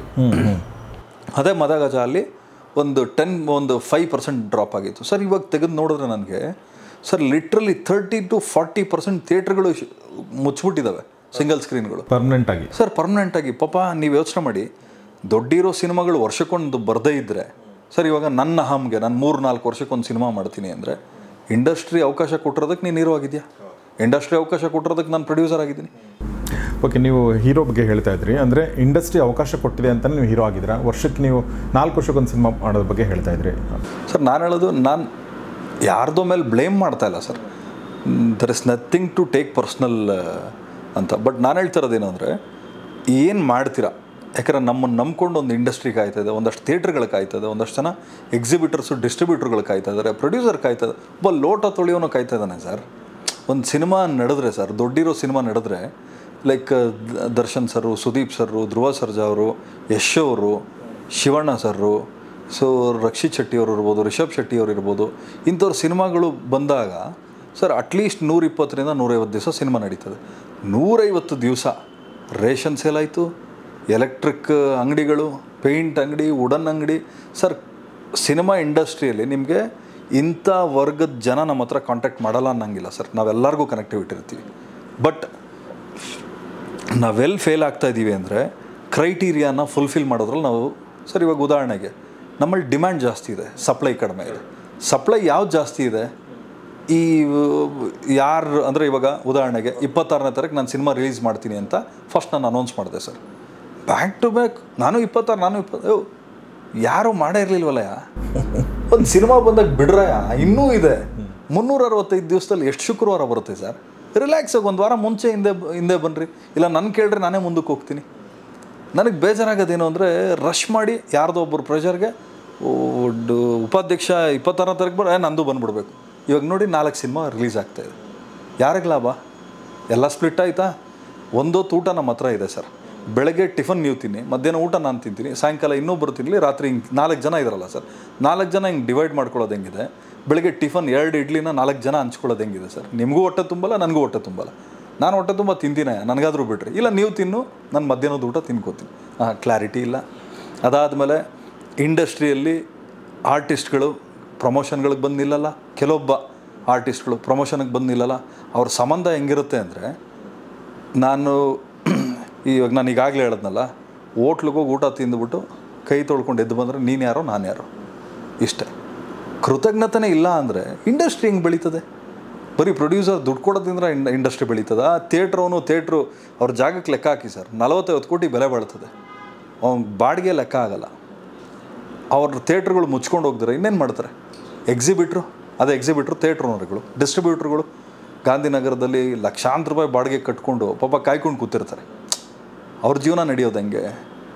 ಅದೇ ಮದಗಜ ಅಲ್ಲಿ ಒಂದು ಟೆನ್ ಒಂದು ಫೈವ್ ಪರ್ಸೆಂಟ್ ಡ್ರಾಪ್ ಆಗಿತ್ತು ಸರ್. ಇವಾಗ ತೆಗೆದು ನೋಡಿದ್ರೆ ನನಗೆ sir literally thirty to forty percent ಥಿಯೇಟ್ರ್ಗಳು ಮುಚ್ಚಿಬಿಟ್ಟಿದ್ದಾವೆ, ಸಿಂಗಲ್ ಸ್ಕ್ರೀನ್ಗಳು ಪರ್ಮನೆಂಟಾಗಿ ಸರ್. ಪರ್ಮನೆಂಟಾಗಿ ಪಾಪ ನೀವು ಯೋಚನೆ ಮಾಡಿ, ದೊಡ್ಡಿರೋ ಸಿನಿಮಾಗಳು ವರ್ಷಕ್ಕೊಂದು ಬರದೇ ಇದ್ದರೆ ಸರ್, ಇವಾಗ ನನ್ನ ಹಮ್ಗೆ ನಾನು ಮೂರು ನಾಲ್ಕು ವರ್ಷಕ್ಕೊಂದು ಸಿನಿಮಾ ಮಾಡ್ತೀನಿ ಅಂದರೆ ಇಂಡಸ್ಟ್ರಿ ಅವಕಾಶ ಕೊಟ್ಟಿರೋದಕ್ಕೆ ನೀನು ಹೀರೋ ಆಗಿದೆಯಾ? ಇಂಡಸ್ಟ್ರಿ ಅವಕಾಶ ಕೊಟ್ಟಿರೋದಕ್ಕೆ ನಾನು ಪ್ರೊಡ್ಯೂಸರ್ ಆಗಿದ್ದೀನಿ. ಓಕೆ, ನೀವು ಹೀರೋ ಬಗ್ಗೆ ಹೇಳ್ತಾ ಇದ್ರಿ. ಅಂದರೆ ಇಂಡಸ್ಟ್ರಿ ಅವಕಾಶ ಕೊಟ್ಟಿದೆ ಅಂತ ನೀವು ಹೀರೋ ಆಗಿದ್ದೀರಾ. ವರ್ಷಕ್ಕೆ ನೀವು ನಾಲ್ಕು ವರ್ಷಕ್ಕೊಂದು ಸಿನಿಮಾ ಮಾಡೋದ್ರ ಬಗ್ಗೆ ಹೇಳ್ತಾ ಇದ್ರಿ ಸರ್. ನಾನು ಹೇಳೋದು, ನಾನು ಯಾರ್ದೋ ಮೇಲೆ ಬ್ಲೇಮ್ ಮಾಡ್ತಾ ಇಲ್ಲ sir. There is nothing to take personal ಅಂತ. ಬಟ್ ನಾನು ಹೇಳ್ತಾ ಇರೋದೇನು ಅಂದರೆ, ಏನು ಮಾಡ್ತೀರಾ? ಯಾಕಂದ್ರೆ ನಮ್ಮನ್ನು ನಂಬ್ಕೊಂಡು ಒಂದು ಇಂಡಸ್ಟ್ರಿ ಕಾಯ್ತಾಯಿದೆ, ಒಂದಷ್ಟು ಥಿಯೇಟ್ರ್ಗಳು ಕಾಯ್ತದೆ, ಒಂದಷ್ಟು ಜನ ಎಕ್ಸಿಬಿಟರ್ಸು, ಡಿಸ್ಟ್ರಿಬ್ಯೂಟರ್ಗಳು ಕಾಯ್ತಾ ಇದ್ದಾರೆ, ಪ್ರೊಡ್ಯೂಸರ್ ಕಾಯ್ತದೆ, ಒಬ್ಬ ಲೋಟ ತೊಳೆಯೋನು ಕಾಯ್ತಾ ಇದ್ದಾನೆ ಸರ್. ಒಂದು ಸಿನಿಮಾ ನಡೆದ್ರೆ ಸರ್, ದೊಡ್ಡಿರೋ ಸಿನಿಮಾ ನಡೆದ್ರೆ like Darshan sir, Sudeep sir, Dhruva Sarja ಅವರು, ಯಶ್ ಅವರು, ಶಿವಣ್ಣ ಸರು, ಸೊ ರಕ್ಷಿತ್ ಶೆಟ್ಟಿಯವರು ಇರ್ಬೋದು, ರಿಷಬ್ ಶೆಟ್ಟಿಯವರು ಇರ್ಬೋದು, ಇಂಥವ್ರ ಸಿನಿಮಾಗಳು ಬಂದಾಗ ಸರ್ ಅಟ್ಲೀಸ್ಟ್ ನೂರಿಪ್ಪತ್ತರಿಂದ ನೂರೈವತ್ತು ದಿವಸ ಸಿನಿಮಾ ನಡೀತದೆ. ನೂರೈವತ್ತು ದಿವಸ ರೇಷನ್ ಸೇಲ್ ಆಯಿತು, ಎಲೆಕ್ಟ್ರಿಕ್ ಅಂಗಡಿಗಳು, ಪೇಂಟ್ ಅಂಗಡಿ, ವುಡನ್ ಅಂಗಡಿ ಸರ್. ಸಿನಿಮಾ ಇಂಡಸ್ಟ್ರಿಯಲ್ಲಿ ನಿಮಗೆ ಇಂಥ ವರ್ಗದ ಜನ ನಮ್ಮ ಹತ್ರ ಕಾಂಟ್ಯಾಕ್ಟ್ ಮಾಡಲ್ಲ ಅನ್ನಂಗಿಲ್ಲ ಸರ್. ನಾವೆಲ್ಲರಿಗೂ ಕನೆಕ್ಟಿವಿಟಿ ಇರ್ತೀವಿ. ಬಟ್ ನಾವೆಲ್ಲಿ ಫೇಲ್ ಆಗ್ತಾಯಿದ್ದೀವಿ ಅಂದರೆ ಕ್ರೈಟೀರಿಯಾನ ಫುಲ್ಫಿಲ್ ಮಾಡೋದ್ರಲ್ಲಿ ನಾವು ಸರ್. ಇವಾಗ ಉದಾಹರಣೆಗೆ ನಮ್ಮಲ್ಲಿ ಡಿಮ್ಯಾಂಡ್ ಜಾಸ್ತಿ ಇದೆ, ಸಪ್ಲೈ ಕಡಿಮೆ ಇದೆ. ಸಪ್ಲೈ ಯಾವ್ದು ಜಾಸ್ತಿ ಇದೆ? ಈ ಯಾರು ಅಂದರೆ ಇವಾಗ ಉದಾಹರಣೆಗೆ ಇಪ್ಪತ್ತಾರನೇ ತಾರೀಕು ನಾನು ಸಿನಿಮಾ ರಿಲೀಸ್ ಮಾಡ್ತೀನಿ ಅಂತ ಫಸ್ಟ್ ನಾನು ಅನೌನ್ಸ್ ಮಾಡಿದೆ ಸರ್. ಬ್ಯಾಕ್ ಟು ಬ್ಯಾಕ್ ನಾನು ಇಪ್ಪತ್ತಾರು ನಾನು ಇಪ್ಪತ್ತು ಯಾರೂ ಮಾಡೇ ಇರಲಿಲ್ವಲ್ಲ. ಒಂದು ಸಿನಿಮಾ ಬಂದಾಗ ಬಿಡ್ರಯ ಇನ್ನೂ ಇದೆ. ಮುನ್ನೂರ ಅರವತ್ತೈದು ದಿವಸದಲ್ಲಿ ಎಷ್ಟು ಶುಕ್ರವಾರ ಬರುತ್ತೆ ಸರ್? ರಿಲ್ಯಾಕ್ಸಾಗಿ ಒಂದು ವಾರ ಮುಂಚೆ ಹಿಂದೆ ಹಿಂದೆ ಬನ್ನಿರಿ, ಇಲ್ಲ ನನ್ನ ಕೇಳ್ರಿ, ನಾನೇ ಮುಂದಕ್ಕೆ ಹೋಗ್ತೀನಿ. ನನಗೆ ಬೇಜಾರಾಗೋದೇನು ಅಂದರೆ, ರಶ್ ಮಾಡಿ ಯಾರ್ದೋ ಒಬ್ಬರು ಪ್ರೆಷರ್ಗೆ ಉಪಾಧ್ಯಕ್ಷ ಇಪ್ಪತ್ತಾರನೇ ತಾರೀಕು ಬರ ನಂದು ಬಂದುಬಿಡ್ಬೇಕು. ಇವಾಗ ನೋಡಿ ನಾಲ್ಕು ಸಿನಿಮಾ ರಿಲೀಸ್ ಆಗ್ತಾಯಿದೆ. ಯಾರಿಗೆ ಲಾಭ? ಎಲ್ಲ ಸ್ಪ್ಲಿಟ್ ಆಯಿತಾ? ಒಂದೊತ್ತು ಊಟ ನಮ್ಮ ಹತ್ರ ಇದೆ ಸರ್. ಬೆಳಗ್ಗೆ ಟಿಫನ್ ನೀವು ತಿನ್ನಿ, ಮಧ್ಯಾಹ್ನ ಊಟ ನಾನು ತಿಂತೀನಿ, ಸಾಯಂಕಾಲ ಇನ್ನೊಬ್ಬರು ತಿನ್ನಲಿ, ರಾತ್ರಿ ಹಿಂಗೆ ನಾಲ್ಕು ಜನ ಇದ್ದಾರಲ್ಲ ಸರ್, ನಾಲ್ಕು ಜನ ಹಿಂಗೆ ಡಿವೈಡ್ ಮಾಡ್ಕೊಳ್ಳೋದು ಹೆಂಗಿದೆ? ಬೆಳಗ್ಗೆ ಟಿಫನ್ ಎರಡು ಇಡ್ಲಿನ ನಾಲ್ಕು ಜನ ಹಂಚ್ಕೊಳ್ಳೋದು ಹೆಂಗಿದೆ ಸರ್? ನಿಮಗೂ ಹೊಟ್ಟೆ ತುಂಬಲ್ಲ, ನನಗೂ ಹೊಟ್ಟೆ ತುಂಬಲ್ಲ. ನಾನು ಹೊಟ್ಟೆ ತುಂಬ ತಿಂತೀನಿ, ನನಗಾದರೂ ಬಿಡ್ರಿ. ಇಲ್ಲ ನೀವು ತಿನ್ನು, ನಾನು ಮಧ್ಯಾಹ್ನದ ಊಟ ತಿನ್ಕೋತೀನಿ. ಹಾಂ, ಕ್ಲಾರಿಟಿ ಇಲ್ಲ. ಅದಾದಮೇಲೆ ಇಂಡಸ್ಟ್ರಿಯಲ್ಲಿ ಆರ್ಟಿಸ್ಟ್ಗಳು ಪ್ರಮೋಷನ್ಗಳಿಗೆ ಬಂದು ನಿಲ್ಲಲ್ಲ. ಕೆಲವೊಬ್ಬ ಆರ್ಟಿಸ್ಟ್ಗಳು ಪ್ರಮೋಷನ್ಗೆ ಬಂದು ನಿಲ್ಲಲ್ಲ. ಅವ್ರ ಸಂಬಂಧ ಹೆಂಗಿರುತ್ತೆ ಅಂದರೆ, ನಾನು ಇವಾಗ ನಾನು ಈಗಾಗಲೇ ಹೇಳಿದ್ನಲ್ಲ, ಹೋಟ್ಲಿಗೆ ಹೋಗಿ ಊಟ ತಿಂದುಬಿಟ್ಟು ಕೈ ತೊಳ್ಕೊಂಡು ಎದ್ದು ಬಂದರೆ ನೀನು ಯಾರೋ ನಾನು ಯಾರೋ, ಇಷ್ಟೇ. ಕೃತಜ್ಞತೆನೇ ಇಲ್ಲ ಅಂದರೆ ಇಂಡಸ್ಟ್ರಿ ಹೆಂಗೆ ಬೆಳೀತದೆ? ಬರೀ ಪ್ರೊಡ್ಯೂಸರ್ ದುಡ್ಡು ಕೊಡೋದ್ರಿಂದ ಇಂಡ ಇಂಡಸ್ಟ್ರಿ ಬೆಳೀತದ? ಥಿಯೇಟ್ರವನು ಥಿಯೇಟ್ರು ಅವ್ರ ಜಾಗಕ್ಕೆ ಲೆಕ್ಕ ಹಾಕಿ ಸರ್, ನಲವತ್ತೈವತ್ತು ಕೋಟಿ ಬೆಲೆ ಬಾಳ್ತದೆ. ಅವ್ನ ಬಾಡಿಗೆ ಲೆಕ್ಕ ಆಗಲ್ಲ. ಅವ್ರ ಥಿಯೇಟ್ರುಗಳು ಮುಚ್ಕೊಂಡು ಹೋಗ್ತಾರೆ, ಇನ್ನೇನು ಮಾಡ್ತಾರೆ? ಎಕ್ಸಿಬಿಟ್ರು, ಅದೇ ಎಕ್ಸಿಬಿಟ್ರು, ಥಿಯೇಟ್ರ್ ಓನರ್ಗಳು, ಡಿಸ್ಟ್ರಿಬ್ಯೂಟ್ರುಗಳು ಗಾಂಧಿನಗರದಲ್ಲಿ ಲಕ್ಷಾಂತರ ರೂಪಾಯಿ ಬಾಡಿಗೆ ಕಟ್ಕೊಂಡು ಪಾಪ ಕಾಯ್ಕೊಂಡು ಕೂತಿರ್ತಾರೆ. ಅವ್ರ ಜೀವನ ನಡೆಯೋದು ಹೆಂಗೆ?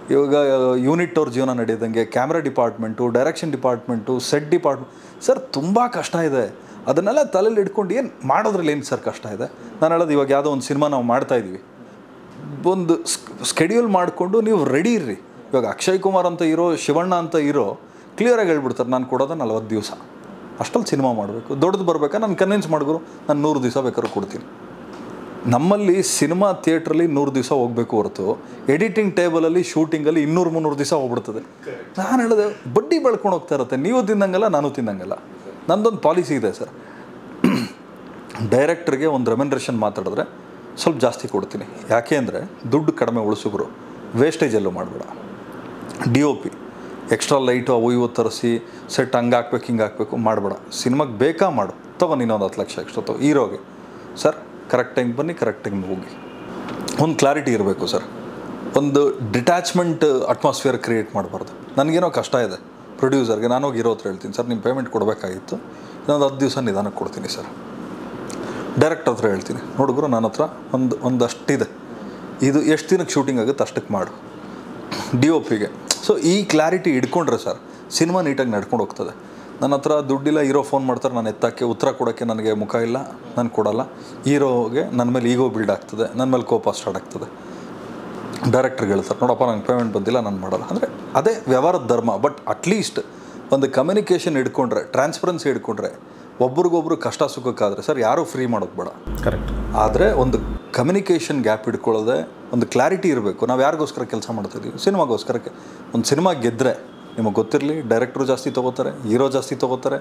ಇವಾಗ ಯೂನಿಟ್ ಅವ್ರ ಜೀವನ ನಡೆಯೋದಂಗೆ camera department, direction department, set department, sir ತುಂಬ ಕಷ್ಟ ಇದೆ. ಅದನ್ನೆಲ್ಲ ತಲೆಯಲ್ಲಿ ಇಟ್ಕೊಂಡು ಏನು ಮಾಡೋದ್ರಲ್ಲಿ ಏನು ಸರ್ ಕಷ್ಟ ಇದೆ? ನಾನು ಹೇಳೋದು ಇವಾಗ ಯಾವುದೋ ಒಂದು ಸಿನಿಮಾ ನಾವು ಮಾಡ್ತಾಯಿದ್ವಿ, ಒಂದು ಸ್ಕೆಡ್ಯೂಲ್ ಮಾಡಿಕೊಂಡು ನೀವು ರೆಡಿ ಇರ್ರಿ. ಇವಾಗ ಅಕ್ಷಯ್ ಕುಮಾರ್ ಅಂತ ಇರೋ, ಶಿವಣ್ಣ ಅಂತ ಇರೋ ಕ್ಲಿಯರಾಗಿ ಹೇಳ್ಬಿಡ್ತಾರೆ, ನಾನು ಕೊಡೋದು ನಲ್ವತ್ತು ದಿವಸ ಅಷ್ಟಲ್ಲಿ ಸಿನಿಮಾ ಮಾಡಬೇಕು, ದೊಡ್ಡದು ಬರಬೇಕಾ ನಾನು ಕನ್ವಿನ್ಸ್ ಮಾಡಿದ್ರು ನಾನು ನೂರು ದಿವಸ ಬೇಕಾದ್ರೂ ಕೊಡ್ತೀನಿ. ನಮ್ಮಲ್ಲಿ ಸಿನಿಮಾ ಥಿಯೇಟ್ರಲ್ಲಿ ನೂರು ದಿವಸ ಹೋಗಬೇಕು ಹೊರತು ಎಡಿಟಿಂಗ್ ಟೇಬಲಲ್ಲಿ ಶೂಟಿಂಗಲ್ಲಿ ಇನ್ನೂರು ಮುನ್ನೂರು ದಿವಸ ಹೋಗ್ಬಿಡ್ತದೆ. ನಾನು ಹೇಳಿದೆ ಬಡ್ಡಿ ಬೆಳ್ಕೊಂಡು ಹೋಗ್ತಾ ಇರುತ್ತೆ, ನೀವು ತಿನ್ನಂಗಲ್ಲ ನಾನು ತಿನ್ನಂಗಲ್ಲ. ನಂದೊಂದು ಪಾಲಿಸಿ ಇದೆ ಸರ್, ಡೈರೆಕ್ಟ್ರಿಗೆ ಒಂದು ರೆಮ್ಯುನರೇಷನ್ ಮಾತಾಡಿದ್ರೆ ಸ್ವಲ್ಪ ಜಾಸ್ತಿ ಕೊಡ್ತೀನಿ. ಯಾಕೆ ಅಂದರೆ ದುಡ್ಡು ಕಡಿಮೆ ಉಳಿಸಿದ್ರು, ವೇಸ್ಟೇಜ್ ಎಲ್ಲೂ ಮಾಡಬೇಡ. D O P extra light ಅವು ಇವು ತರಿಸಿ ಸೆಟ್ ಹಂಗೆ ಹಾಕ್ಬೇಕು ಹಿಂಗೆ ಹಾಕಬೇಕು ಮಾಡಬೇಡ. ಸಿನಿಮಾಗೆ ಬೇಕಾ ಮಾಡು, ತಗೋ ಇನ್ನೊಂದು ಹತ್ತು ಲಕ್ಷ ಎಕ್ಸ್ಟ್ರಾ ತಗೋ. ಹೀರೋಗೆ ಸರ್ ಕರೆಕ್ಟ್ ಟೈಮ್ ಬನ್ನಿ, ಕರೆಕ್ಟ್ ಟೈಮ್ ಹೋಗಿ. ಒಂದು ಕ್ಲಾರಿಟಿ ಇರಬೇಕು ಸರ್, ಒಂದು ಡಿಟ್ಯಾಚ್ಮೆಂಟ್ ಅಟ್ಮಾಸ್ಫಿಯರ್ ಕ್ರಿಯೇಟ್ ಮಾಡಬಾರ್ದು. ನನಗೇನೋ ಕಷ್ಟ ಇದೆ ಪ್ರೊಡ್ಯೂಸರ್ಗೆ, ನಾನು ಹೋಗಿ ಇರೋ ಹತ್ರ ಹೇಳ್ತೀನಿ ಸರ್ ನಿಮ್ಮ ಪೇಮೆಂಟ್ ಕೊಡಬೇಕಾಗಿತ್ತು, ಇನ್ನೊಂದು ಹತ್ತು ದಿವಸ ನಿಧಾನಕ್ಕೆ ಕೊಡ್ತೀನಿ ಸರ್. ಡೈರೆಕ್ಟರ್ ಹತ್ರ ಹೇಳ್ತೀನಿ, ನೋಡಿದ್ರು ನನ್ನ ಹತ್ರ ಒಂದು ಒಂದಷ್ಟಿದೆ, ಇದು ಎಷ್ಟು ದಿನಕ್ಕೆ ಶೂಟಿಂಗ್ ಆಗುತ್ತೆ ಅಷ್ಟಕ್ಕೆ ಮಾಡು. ಡಿ ಒ ಪಿಗೆ ಸೊ ಈ ಕ್ಲಾರಿಟಿ ಇಟ್ಕೊಂಡ್ರೆ ಸರ್ ಸಿನಿಮಾ ನೀಟಾಗಿ ನಡ್ಕೊಂಡು ಹೋಗ್ತದೆ. ನನ್ನ ಹತ್ರ ದುಡ್ಡಿಲ್ಲ, ಹೀರೋ ಫೋನ್ ಮಾಡ್ತಾರೆ, ನಾನು ಎತ್ತಕ್ಕೆ ಉತ್ತರ ಕೊಡೋಕ್ಕೆ ನನಗೆ ಮುಖ ಇಲ್ಲ, ನಾನು ಕೊಡೋಲ್ಲ. ಹೀರೋಗೆ ನನ್ನ ಮೇಲೆ ಈಗೋ ಬಿಲ್ಡ್ ಆಗ್ತದೆ, ನನ್ನ ಮೇಲೆ ಕೋಪ ಸ್ಟಾರ್ಟ್ ಆಗ್ತದೆ. ಡೈರೆಕ್ಟ್ರಿಗೆ ಹೇಳ್ತಾರೆ ನೋಡಪ್ಪ ನಂಗೆ ಪೇಮೆಂಟ್ ಬಂದಿಲ್ಲ ನಾನು ಮಾಡಲ್ಲ ಅಂದರೆ ಅದೇ ವ್ಯವಹಾರದ ಧರ್ಮ. ಬಟ್ ಅಟ್ಲೀಸ್ಟ್ ಒಂದು ಕಮ್ಯುನಿಕೇಷನ್ ಇಟ್ಕೊಂಡ್ರೆ, ಟ್ರಾನ್ಸ್ಪರೆನ್ಸಿ ಇಟ್ಕೊಂಡ್ರೆ, ಒಬ್ರಿಗೊಬ್ರು ಕಷ್ಟ ಸುಖಕ್ಕಾದರೆ ಸರ್ ಯಾರೂ ಫ್ರೀ ಮಾಡೋದು ಬೇಡ. ಕರೆಕ್ಟ್. ಆದರೆ ಒಂದು ಕಮ್ಯುನಿಕೇಷನ್ ಗ್ಯಾಪ್ ಇಟ್ಕೊಳ್ಳೋದೆ, ಒಂದು ಕ್ಲಾರಿಟಿ ಇರಬೇಕು. ನಾವು ಯಾರಿಗೋಸ್ಕರ ಕೆಲಸ ಮಾಡ್ತಾಯಿದ್ದೀವಿ? ಸಿನಿಮಾಗೋಸ್ಕರಕ್ಕೆ. ಒಂದು ಸಿನಿಮಾ ಗೆದ್ದರೆ ನಿಮಗೆ ಗೊತ್ತಿರಲಿ, ಡೈರೆಕ್ಟ್ರು ಜಾಸ್ತಿ ತೊಗೋತಾರೆ, ಹೀರೋ ಜಾಸ್ತಿ ತೊಗೋತಾರೆ,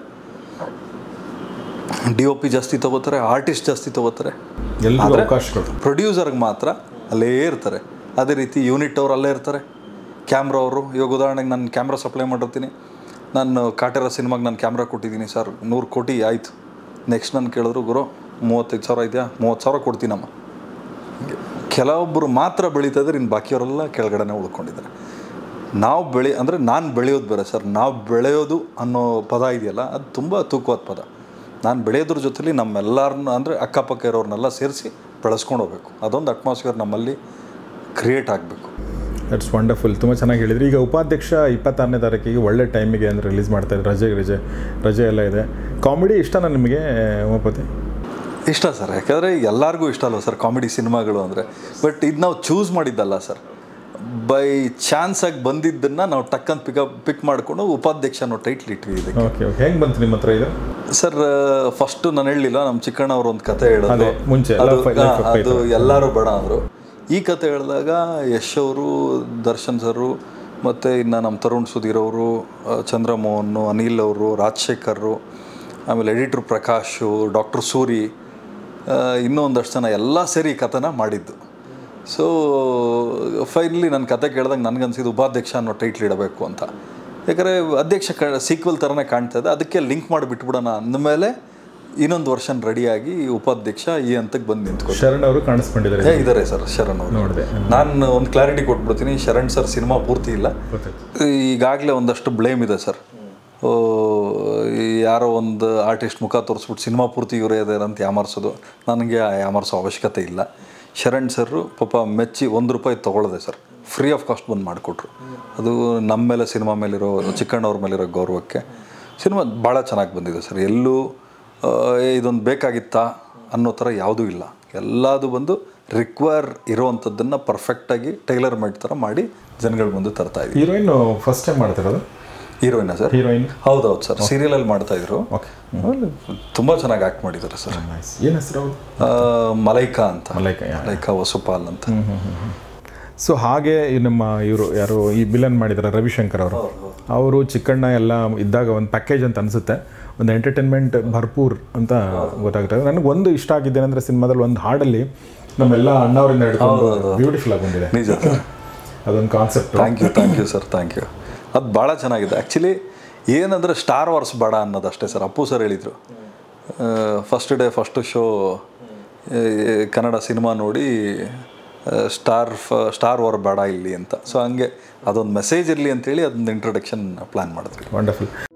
ಡಿ ಒ ಪಿ ಜಾಸ್ತಿ ತೊಗೋತಾರೆ, ಆರ್ಟಿಸ್ಟ್ ಜಾಸ್ತಿ ತೊಗೋತಾರೆ. ಎಲ್ಲರೂ ಅವಕಾಶಗಳು ಪ್ರೊಡ್ಯೂಸರ್ಗೆ ಮಾತ್ರ ಅಲ್ಲೇ ಇರ್ತಾರೆ. ಅದೇ ರೀತಿ ಯೂನಿಟ್ ಅವ್ರು ಅಲ್ಲೇ ಇರ್ತಾರೆ, ಕ್ಯಾಮ್ರಾ ಅವರು. ಇವಾಗ ಉದಾಹರಣೆಗೆ ನಾನು ಕ್ಯಾಮ್ರಾ ಸಪ್ಲೈ ಮಾಡಿರ್ತೀನಿ, ನಾನು ಕಾಟೇರ ಸಿನಿಮಾಗೆ ನಾನು ಕ್ಯಾಮ್ರಾ ಕೊಟ್ಟಿದ್ದೀನಿ ಸರ್, ನೂರು ಕೋಟಿ ಆಯಿತು. ನೆಕ್ಸ್ಟ್ ನಾನು ಕೇಳಿದ್ರು ಗುರು ಮೂವತ್ತೈದು ಸಾವಿರ ಇದೆಯಾ? ಮೂವತ್ತು ಸಾವಿರ ಕೊಡ್ತೀನಮ್ಮ. ಕೆಲವೊಬ್ಬರು ಮಾತ್ರ ಬೆಳೀತಾ ಇದ್ದಾರೆ, ಇನ್ನು ಬಾಕಿಯವರೆಲ್ಲ ಕೆಳಗಡೆನೇ ಉಳ್ಕೊಂಡಿದ್ದಾರೆ. ನಾವು ಬೆಳೆ ಅಂದರೆ ನಾನು ಬೆಳೆಯೋದು ಬೇರೆ ಸರ್, ನಾವು ಬೆಳೆಯೋದು ಅನ್ನೋ ಪದ ಇದೆಯಲ್ಲ ಅದು ತುಂಬ ತೂಕವಾದ ಪದ. ನಾನು ಬೆಳೆಯೋದ್ರ ಜೊತೆಲಿ ನಮ್ಮೆಲ್ಲರನ್ನ ಅಂದರೆ ಅಕ್ಕಪಕ್ಕ ಇರೋರನ್ನೆಲ್ಲ ಸೇರಿಸಿ ಬೆಳೆಸ್ಕೊಂಡು ಹೋಗ್ಬೇಕು. ಅದೊಂದು ಅಟ್ಮಾಸ್ಫಿಯರ್ ನಮ್ಮಲ್ಲಿ ಕ್ರಿಯೇಟ್ ಆಗಬೇಕು. That's wonderful. ತುಂಬ ಚೆನ್ನಾಗಿ ಹೇಳಿದ್ರಿ. ಈಗ ಉಪಾಧ್ಯಕ್ಷ ಇಪ್ಪತ್ತಾರನೇ ತಾರೀಕಿಗೆ ಒಳ್ಳೆ ಟೈಮಿಗೆ ಅಂದರೆ ರಿಲೀಸ್ ಮಾಡ್ತಾಯಿದ್ರು, ರಜೆ ರಜೆ ರಜೆ ಎಲ್ಲ ಇದೆ. ಕಾಮಿಡಿ ಇಷ್ಟನಾ ನಿಮಗೆ ಉಮಾಪತಿ? ಇಷ್ಟ ಸರ್, ಯಾಕಂದರೆ ಎಲ್ಲರಿಗೂ ಇಷ್ಟ ಅಲ್ವ ಸರ್ ಕಾಮಿಡಿ ಸಿನಿಮಾಗಳು ಅಂದರೆ. ಬಟ್ ಇದು ನಾವು ಚೂಸ್ ಮಾಡಿದ್ದಲ್ಲ ಸರ್, ಬೈ ಚಾನ್ಸಾಗಿ ಬಂದಿದ್ದನ್ನು ನಾವು ಟಕ್ಕಂತ ಪಿಕಪ್ ಪಿಕ್ ಮಾಡಿಕೊಂಡು ಉಪಾಧ್ಯಕ್ಷ ಅನ್ನೋ ಟೈಟ್ಲ್ ಇಟ್ವಿ ಇದಕ್ಕೆ. Okay okay. ಹೆಂಗೆ ಬಂತು ನಿಮ್ಮ ಹತ್ರ ಇದು? ಸರ್ ಫಸ್ಟು ನಾನು ಹೇಳಲಿಲ್ಲ, ನಮ್ಮ ಚಿಕ್ಕಣ್ಣ ಅವರು ಒಂದು ಕತೆ ಹೇಳೋದು ಮುಂಚೆ ಅದು ಎಲ್ಲರೂ ಬೇಡ ಅಂದರು. ಈ ಕತೆ ಹೇಳಿದಾಗ ಯಶ್ ಅವರು, ದರ್ಶನ್ ಸರು, ಮತ್ತು ಇನ್ನು ನಮ್ಮ ತರುಣ್ ಸುಧೀರ್ ಅವರು, ಚಂದ್ರಮೋಹನ್, ಅನಿಲ್ ಅವರು, ರಾಜಶೇಖರ್, ಆಮೇಲೆ ಎಡಿಟ್ರು ಪ್ರಕಾಶು, ಡಾಕ್ಟರ್ ಸೂರಿ, ಇನ್ನೂ ಒಂದಷ್ಟು ಜನ ಎಲ್ಲ ಸೇರಿ ಈ ಕಥೆನ ಮಾಡಿದ್ದು. ಸೊ ಫೈನಲಿ ನನ್ನ ಕತೆ ಕೇಳಿದಾಗ ನನಗನ್ಸಿದ್ದು ಉಪಾಧ್ಯಕ್ಷ ಅನ್ನೋ ಟೈಟ್ಲ್ ಇಡಬೇಕು ಅಂತ. ಯಾಕಂದರೆ ಅಧ್ಯಕ್ಷ ಕ ಸೀಕ್ವೆಲ್ ಥರನೇ ಕಾಣ್ತಾ ಇದೆ, ಅದಕ್ಕೆ ಲಿಂಕ್ ಮಾಡಿ ಬಿಟ್ಬಿಡೋಣ ಅಂದಮೇಲೆ ಇನ್ನೊಂದು ವರ್ಷನ್ ರೆಡಿಯಾಗಿ ಉಪಾಧ್ಯಕ್ಷ ಈ ಹಂತಕ್ಕೆ ಬಂದು ನಿಂತ್ಕೊ. ಶರಣ್ ಅವರು ಕಾಣಿಸ್ಕೊಂಡಿದ್ದಾರೆ ಇದ್ದಾರೆ ಸರ್, ಶರಣ್ ಅವರು ನೋಡಿದೆ. ನಾನು ಒಂದು ಕ್ಲಾರಿಟಿ ಕೊಟ್ಬಿಡ್ತೀನಿ, ಶರಣ್ ಸರ್ ಸಿನಿಮಾ ಪೂರ್ತಿ ಇಲ್ಲ, ಈಗಾಗಲೇ ಒಂದಷ್ಟು ಬ್ಲೇಮ್ ಇದೆ ಸರ್. ಯಾರೋ ಒಂದು ಆರ್ಟಿಸ್ಟ್ ಮುಖ ತೋರಿಸ್ಬಿಟ್ಟು ಸಿನಿಮಾ ಪೂರ್ತಿ ಇವರೇ ಇದ್ದಾರೆ ಅಂತ ಯಾಮಾರಿಸೋದು, ನನಗೆ ಯಾಮಾರಿಸೋ ಅವಶ್ಯಕತೆ ಇಲ್ಲ. ಶರಣ್ ಸರ್ರು ಪಾಪ ಮೆಚ್ಚಿ ಒಂದು ರೂಪಾಯಿ ತೊಗೊಳ್ಳದೆ ಸರ್, ಫ್ರೀ ಆಫ್ ಕಾಸ್ಟ್ ಬಂದು ಮಾಡಿಕೊಟ್ರು. ಅದು ನಮ್ಮ ಮೇಲೆ, ಸಿನಿಮಾ ಮೇಲಿರೋ, ಚಿಕ್ಕಣ್ಣವ್ರ ಮೇಲಿರೋ ಗೌರವಕ್ಕೆ ಸಿನಿಮಾ ಭಾಳ ಚೆನ್ನಾಗಿ ಬಂದಿದೆ ಸರ್. ಎಲ್ಲೂ ಇದೊಂದು ಬೇಕಾಗಿತ್ತಾ ಅನ್ನೋ ಥರ ಯಾವುದೂ ಇಲ್ಲ. ಎಲ್ಲದು ಬಂದು ರಿಕ್ವೈರ್ ಇರೋವಂಥದ್ದನ್ನು ಪರ್ಫೆಕ್ಟಾಗಿ ಟೈಲರ್ ಮೇಡ್ ಥರ ಮಾಡಿ ಜನಗಳ ಮುಂದೆ ತರ್ತಾ ಇದ್ದೀವಿ. ಹೀರೋಯಿನ್ ಫಸ್ಟ್ ಟೈಮ್ ಮಾಡ್ತಿರೋದು? ಹೀರೋಯಿನ ಸರ್? ಹೀರೋಯಿನ್ ಹೌದೌದು ಸರ್, ಸೀರಿಯಲಲ್ಲಿ ಮಾಡ್ತಾಯಿದ್ರು. ಓಕೆ. ತುಂಬ ಚೆನ್ನಾಗಿ ಆ್ಯಕ್ಟ್ ಮಾಡಿದ್ದಾರೆ ಸರ್. ಏನು ಹೆಸರು? ಮಲೈಕಾ ಅಂತ. ಮಲೈಕಾ ಮಲೈಕಾ ವಸುಪಾಲ್ ಅಂತ. ಸೊ ಹಾಗೆ ನಮ್ಮ ಇವರು ಯಾರು ಈ ವಿಲನ್ ಮಾಡಿದ್ದಾರೆ ರವಿಶಂಕರ್ ಅವರು, ಅವರು ಚಿಕ್ಕಣ್ಣ ಎಲ್ಲ ಇದ್ದಾಗ ಒಂದು ಪ್ಯಾಕೇಜ್ ಅಂತ ಅನಿಸುತ್ತೆ, ಒಂದು ಎಂಟರ್ಟೈನ್ಮೆಂಟ್ ಭರ್ಪೂರ್ ಅಂತ ಗೊತ್ತಾಗ್ತದೆ. ನನಗೆ ಒಂದು ಇಷ್ಟ ಆಗಿದ್ದೇನೆ ಅಂದರೆ ಸಿನಿಮಾದಲ್ಲಿ ಒಂದು ಹಾಡಲ್ಲಿ ನಮ್ಮೆಲ್ಲ ಅಣ್ಣವರಿಂದ ಹಿಡ್ಕೊಂಡು ಬ್ಯೂಟಿಫುಲ್ ಆಗಿ ಬಂದಿದೆ. ನಿಜ, ಅದೊಂದು concept. Thank you thank you sir, thank you. ಅದು ಭಾಳ ಚೆನ್ನಾಗಿದೆ. ಆ್ಯಕ್ಚುಲಿ ಏನಂದರೆ ಸ್ಟಾರ್ ವಾರ್ಸ್ ಬೇಡ ಅನ್ನೋದಷ್ಟೇ ಸರ್. ಅಪ್ಪು ಸರ್ ಹೇಳಿದರು first day first show Kannada cinema ನೋಡಿ ಸ್ಟಾರ್ ಫ ಸ್ಟಾರ್ ವಾರ್ ಬೇಡ ಇಲ್ಲಿ ಅಂತ. ಸೊ ಹಂಗೆ ಅದೊಂದು ಮೆಸೇಜ್ ಇರಲಿ ಅಂತೇಳಿ ಅದೊಂದು ಇಂಟ್ರೊಡಕ್ಷನ್ ಪ್ಲ್ಯಾನ್ ಮಾಡಿದ್ವಿ. ವಂಡರ್ಫುಲ್.